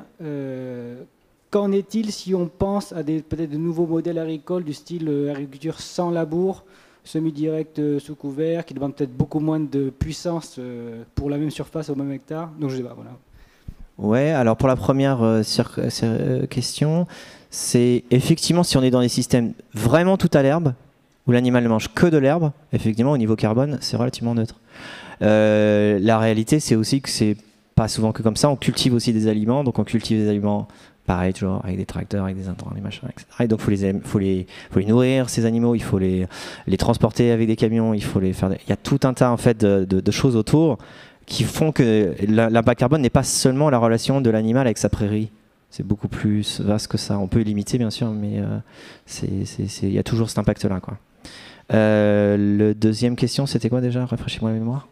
qu'en est-il si on pense à peut-être de nouveaux modèles agricoles du style agriculture sans labour, semi-direct sous couvert, qui demande peut-être beaucoup moins de puissance pour la même surface au même hectare. Donc je sais pas, voilà. Ouais, alors pour la première question, c'est effectivement si on est dans des systèmes vraiment tout à l'herbe, où l'animal ne mange que de l'herbe, effectivement au niveau carbone, c'est relativement neutre. La réalité, c'est aussi que c'est pas souvent que comme ça. On cultive aussi des aliments, donc on cultive des aliments pareil, toujours avec des tracteurs, avec des intrants, des machins, etc. Et donc il faut les nourrir, ces animaux, il faut les transporter avec des camions, il faut les faire. Il y a tout un tas en fait de choses autour qui font que l'impact carbone n'est pas seulement la relation de l'animal avec sa prairie. C'est beaucoup plus vaste que ça. On peut limiter bien sûr, mais il y a toujours cet impact-là, quoi. Le deuxième question, c'était quoi déjà? Rafraîchis-moi la mémoire.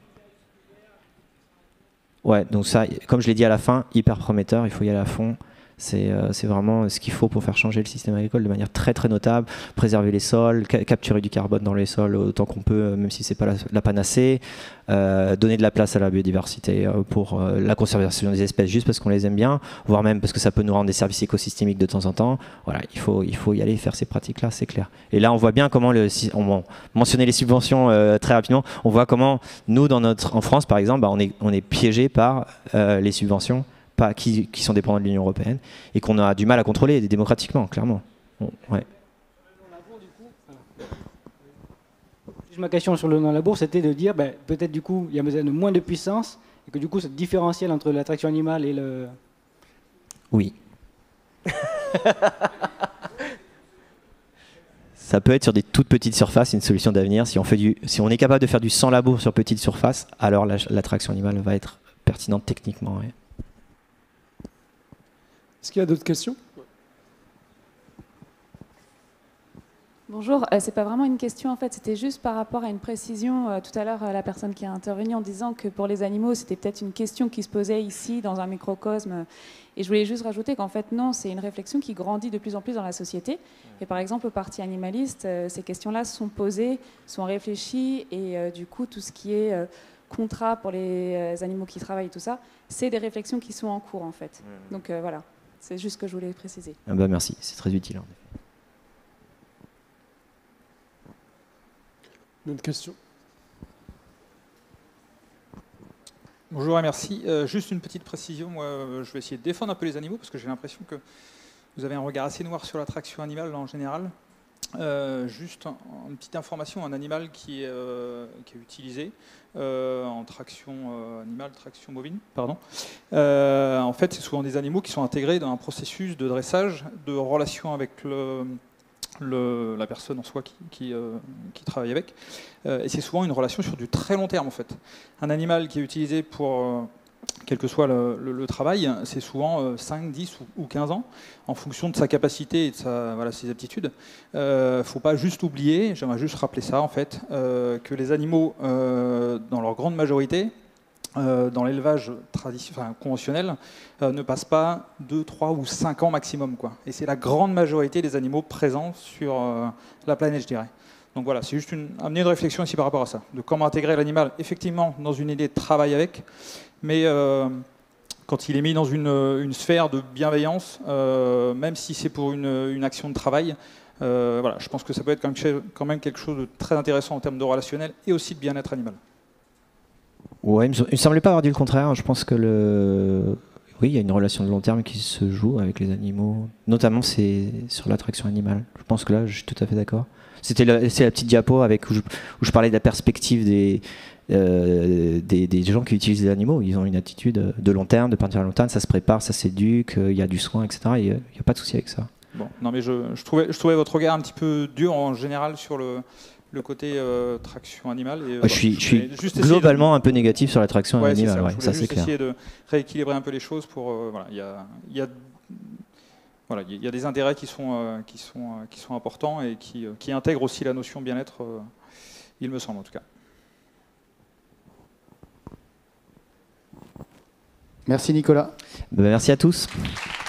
Ouais, donc ça, comme je l'ai dit à la fin, hyper prometteur, il faut y aller à fond. C'est vraiment ce qu'il faut pour faire changer le système agricole de manière très très notable, préserver les sols, capturer du carbone dans les sols autant qu'on peut, même si c'est pas la panacée, donner de la place à la biodiversité pour la conservation des espèces juste parce qu'on les aime bien, voire même parce que ça peut nous rendre des services écosystémiques de temps en temps. Voilà, il faut y aller faire ces pratiques-là, c'est clair. Et là, on voit bien comment on mentionnait les subventions très rapidement. On voit comment nous, en France, par exemple, on est piégé par les subventions qui sont dépendants de l'Union européenne et qu'on a du mal à contrôler démocratiquement, clairement. Ouais. Ma question sur le non-labour, c'était de dire peut-être du coup il y a besoin de moins de puissance et que du coup ce différentiel entre l'attraction animale et le... Oui. Ça peut être sur des toutes petites surfaces une solution d'avenir. Si on est capable de faire du sans labour sur petite surface, alors l'attraction animale va être pertinente techniquement. Ouais. Est-ce qu'il y a d'autres questions? Bonjour, c'est pas vraiment une question en fait, c'était juste par rapport à une précision tout à l'heure la personne qui a intervenu en disant que pour les animaux c'était peut-être une question qui se posait ici dans un microcosme et je voulais juste rajouter qu'en fait non, c'est une réflexion qui grandit de plus en plus dans la société et par exemple au Parti animaliste ces questions-là sont posées, sont réfléchies et du coup tout ce qui est contrat pour les animaux qui travaillent tout ça, c'est des réflexions qui sont en cours en fait. Donc voilà, c'est juste ce que je voulais préciser. Ah bah merci, c'est très utile. En effet. D'autres questions? Bonjour et merci. Juste une petite précision. Moi, je vais essayer de défendre un peu les animaux parce que j'ai l'impression que vous avez un regard assez noir sur l'attraction animale en général. Juste une petite information, un animal qui est utilisé en traction animale, traction bovine, pardon. En fait, c'est souvent des animaux qui sont intégrés dans un processus de dressage, de relation avec la personne en soi qui travaille avec. Et c'est souvent une relation sur du très long terme en fait. Un animal qui est utilisé pour quel que soit le travail, c'est souvent 5, 10 ou 15 ans, en fonction de sa capacité et de ses aptitudes. Il ne faut pas juste oublier, j'aimerais juste rappeler ça en fait, que les animaux, dans leur grande majorité, dans l'élevage conventionnel ne passent pas 2, 3 ou 5 ans maximum, quoi. Et c'est la grande majorité des animaux présents sur la planète, je dirais. Donc voilà, c'est juste amener une réflexion ici par rapport à ça, de comment intégrer l'animal effectivement dans une idée de travail avec, mais quand il est mis dans une sphère de bienveillance, même si c'est pour une action de travail, voilà, je pense que ça peut être quand même quelque chose de très intéressant en termes de relationnel et aussi de bien-être animal. Ouais, il me semblait pas avoir dit le contraire. Je pense que oui, il y a une relation de long terme qui se joue avec les animaux, notamment c'est sur l'attraction animale. Je pense que là, je suis tout à fait d'accord. C'est la petite diapo où je parlais de la perspective des gens qui utilisent les animaux. Ils ont une attitude de long terme, de partir à long terme, ça se prépare, ça s'éduque, il y a du soin, etc. Il n'y a pas de souci avec ça. Bon, non mais je trouvais votre regard un petit peu dur en général sur le côté traction animale. Et, je suis globalement un peu négatif sur la traction animale, ouais, ça c'est clair. Essayer de rééquilibrer un peu les choses pour voilà, il y a des intérêts qui sont importants et qui intègrent aussi la notion bien-être, il me semble en tout cas. Merci Nicolas. Merci à tous.